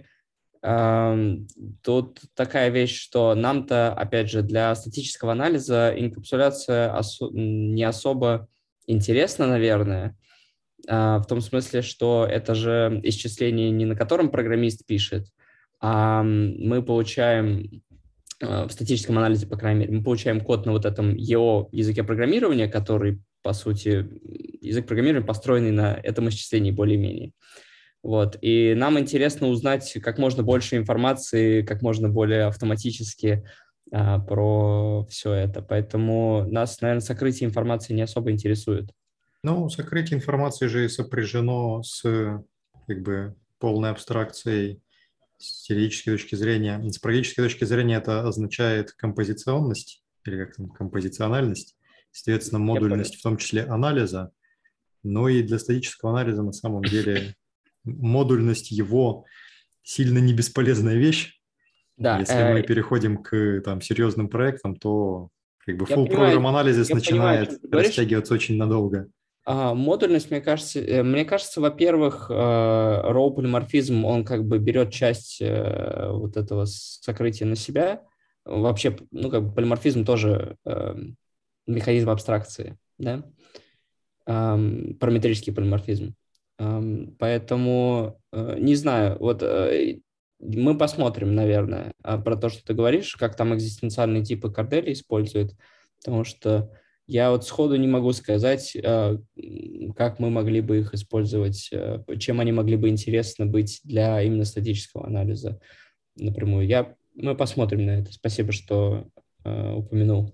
тут такая вещь, что нам-то, опять же, для статического анализа инкапсуляция не особо интересна, наверное, в том смысле, что это же исчисление, не на котором программист пишет, а мы получаем в статическом анализе, по крайней мере, мы получаем код на вот этом EO языке программирования, который, по сути, язык программирования, построенный на этом исчислении более-менее. Вот. И нам интересно узнать как можно больше информации, как можно более автоматически про все это. Поэтому нас, наверное, сокрытие информации не особо интересует. Ну, сокрытие информации же сопряжено с полной абстракцией с теоретической точки зрения. С практической точки зрения это означает композиционность или как там, композициональность, соответственно, модульность, в том числе анализа. Но и для статического анализа на самом деле модульность его сильно не бесполезная вещь. Да, если мы переходим к серьезным проектам, то full program анализис начинает растягиваться очень надолго. Модульность, мне кажется, во-первых, raw полиморфизм, он берет часть вот этого сокрытия на себя. Вообще, полиморфизм тоже механизм абстракции, да? Параметрический полиморфизм. Поэтому, не знаю, мы посмотрим, наверное, про то, что ты говоришь, как там экзистенциальные типы Корделли используют, потому что я сходу не могу сказать, как мы могли бы их использовать, чем они могли бы интересно быть для именно статического анализа напрямую. Мы посмотрим на это. Спасибо, что упомянул.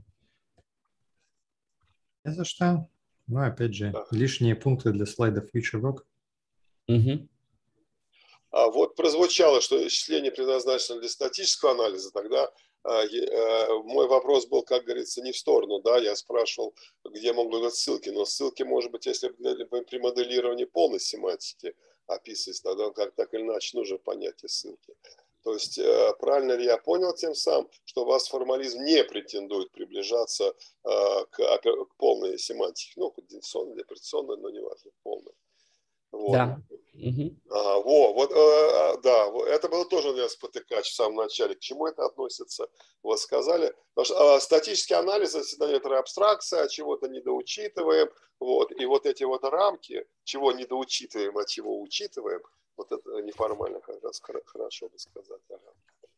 Не за что. Ну, опять же, лишние пункты для слайда Future Work. Угу. А вот прозвучало, что исчисление предназначено для статического анализа, тогда мой вопрос был, как говорится, не в сторону, да, я спрашивал, где могут быть ссылки, но ссылки, может быть, если при моделировании полной семантики описывать, тогда так или иначе нужно понятие ссылки. То есть, правильно ли я понял тем самым, что у вас формализм не претендует приближаться к полной семантике, кондиционной или операционной, но неважно, полной. Вот. Да. Да, это было тоже у меня спотыкач в самом начале. К чему это относится? Вот сказали. Потому что статический анализ, это некоторая абстракция, чего-то недоучитываем. Вот. И вот эти вот рамки, чего недоучитываем, а чего учитываем, вот это неформально как раз хорошо бы сказать. Ага.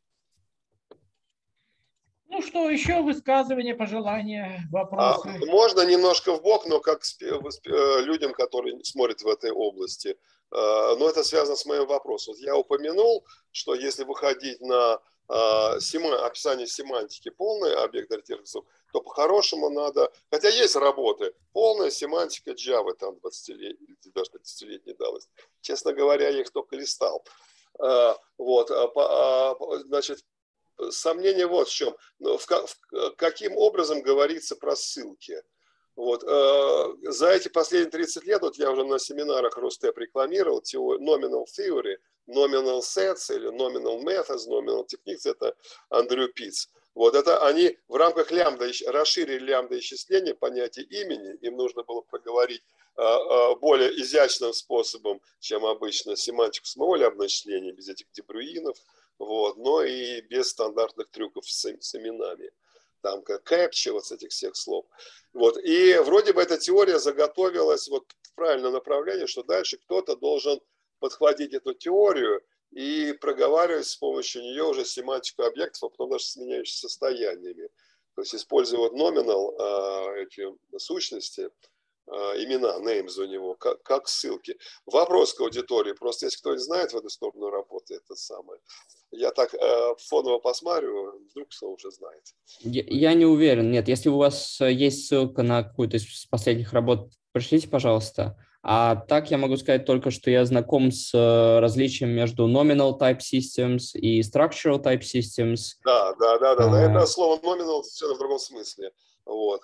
Ну что, еще высказывания, пожелания, вопросы? Можно немножко вбок, но как людям, которые смотрят в этой области. Но это связано с моим вопросом. Вот я упомянул, что если выходить на описание семантики полной объект-ориентированных языков, то по-хорошему надо, хотя есть работы, полная семантика Java, там 20-летней, даже 30-летней давности. Честно говоря, я их только листал. Вот, значит, сомнение вот в чем. Каким образом говорится про ссылки? Вот. За эти последние 30 лет, вот я уже на семинарах Ростеп рекламировал Nominal Theory, Nominal Sets или Nominal Methods, Nominal Techniques, это Андрю Питц. Вот это они в рамках лямбда расширили лямбда исчисления понятие имени, им нужно было проговорить более изящным способом, чем обычно семантику самого лямбда исчисления, без этих дебрюинов, вот, но и без стандартных трюков с именами. Там как кэпчи, вот с этих всех слов. Вот. И вроде бы эта теория заготовилась вот в правильном направлении, что дальше кто-то должен подхватить эту теорию и проговаривать с помощью нее уже семантику объектов, а потом даже с меняющимися состояниями. То есть используя вот номинал, эти сущности, имена, names у него, как ссылки. Вопрос к аудитории. Просто если кто-нибудь знает в эту сторону работы, это самое. Я так фоново посмотрю, вдруг кто уже знает. Я не уверен. Нет, если у вас есть ссылка на какую-то из последних работ, пришлите, пожалуйста. А так я могу сказать только, что я знаком с различием между nominal type systems и structural type systems. Да. Это слово nominal совершенно в другом смысле. Вот.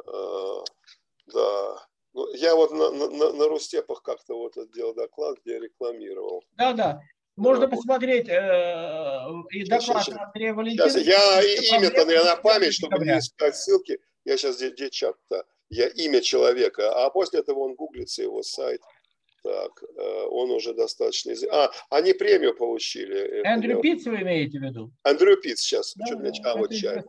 Да. Ну, я вот на Рустепах как-то вот делал доклад, где я рекламировал. Да. Можно посмотреть и доклад Андрея Валентиновича. Сейчас я имя-то на память, чтобы не искать ссылки. Я сейчас где чат-то. Я имя человека, а после этого он гуглится, его сайт. Так, он уже достаточно известен. Они премию получили. Андрю Питц вы имеете в виду? Андрю Питц сейчас. Вот чай.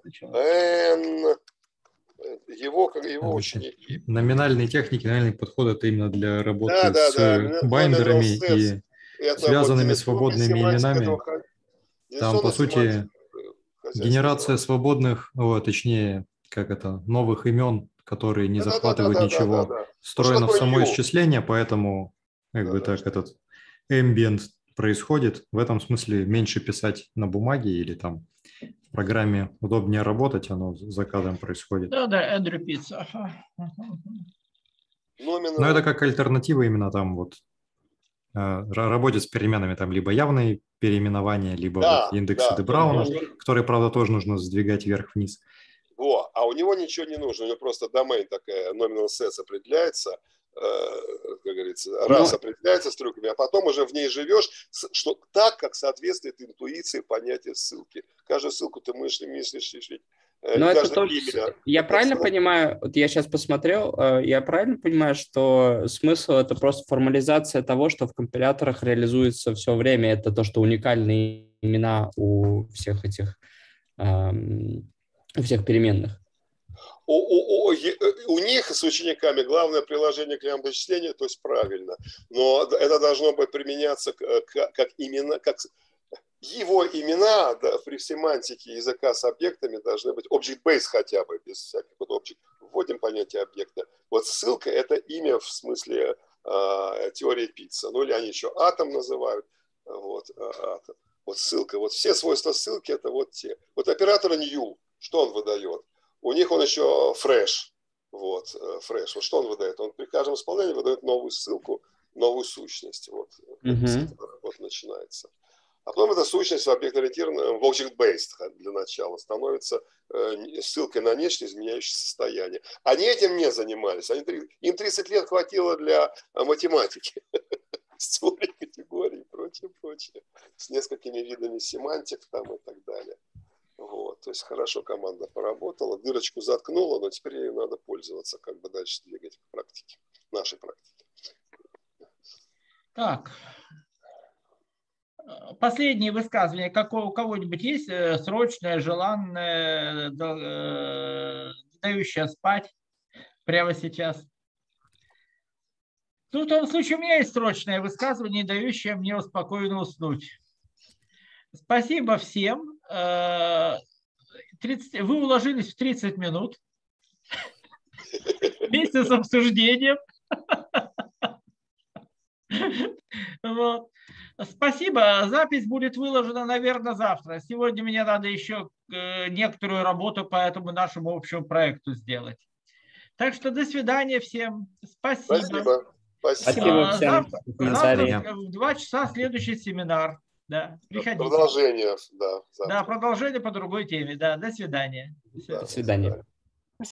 Его очень... Номинальные техники, номинальный подход это именно для работы с байндерами и связанными свободными именами. Там, по сути, генерация свободных, точнее, новых имен, которые не захватывают ничего, встроено в само исчисление, поэтому этот ambient происходит. В этом смысле меньше писать на бумаге или там в программе удобнее работать, оно за кадром происходит. Да, Эндрю Питц. Но это как альтернатива именно там вот работе с переменами, там либо явные переименования, либо индексы де Брауна, которые, правда, тоже нужно сдвигать вверх-вниз. А у него ничего не нужно, у него просто домен такая, nominal sets определяется, как говорится, раз определяется с трюками, а потом уже в ней живешь, что так, как соответствует интуиции понятия ссылки. Каждую ссылку ты мыслишь. Но это тоже, я правильно понимаю, вот я сейчас посмотрел, я правильно понимаю, что смысл это просто формализация того, что в компиляторах реализуется все время, это то, что уникальные имена у всех этих, у всех переменных. У них с учениками главное приложение к лямбда-исчислению, то есть правильно, но это должно быть применяться как именно, как его имена при семантике языка с объектами должны быть object-based хотя бы, без всяких вот object. Вводим понятие объекта. Вот ссылка – это имя в смысле теории Питца, ну или они еще атом называют. Вот, атом. Вот ссылка. Вот все свойства ссылки – это вот те. Вот оператор new, что он выдает? У них он еще fresh. Вот, fresh. Вот что он выдает? Он при каждом исполнении выдает новую ссылку, новую сущность. Вот, вот начинается. А потом эта сущность в объект-ориентированном, в object-based для начала становится ссылкой на нечто, изменяющее состояние. Они этим не занимались. Им 30 лет хватило для математики. С теорией категорий и прочее. С несколькими видами семантик там и так далее. Вот, то есть хорошо команда поработала, дырочку заткнула, но теперь ей надо пользоваться, как бы дальше двигать к практике, нашей практике. Так. Последние высказывания. У кого-нибудь есть срочное, желанное, дающее спать прямо сейчас? Ну, в том случае у меня есть срочное высказывание, дающее мне спокойно уснуть. Спасибо всем. 30, вы уложились в 30 минут вместе с обсуждением. Вот. Спасибо. Запись будет выложена, наверное, завтра. Сегодня мне надо еще некоторую работу по этому нашему общему проекту сделать. Так что до свидания всем. Спасибо. Спасибо всем. Завтра в 2 часа следующий семинар. Да, приходите. Продолжение, да. Да, продолжение по другой теме. Да, до свидания. До свидания.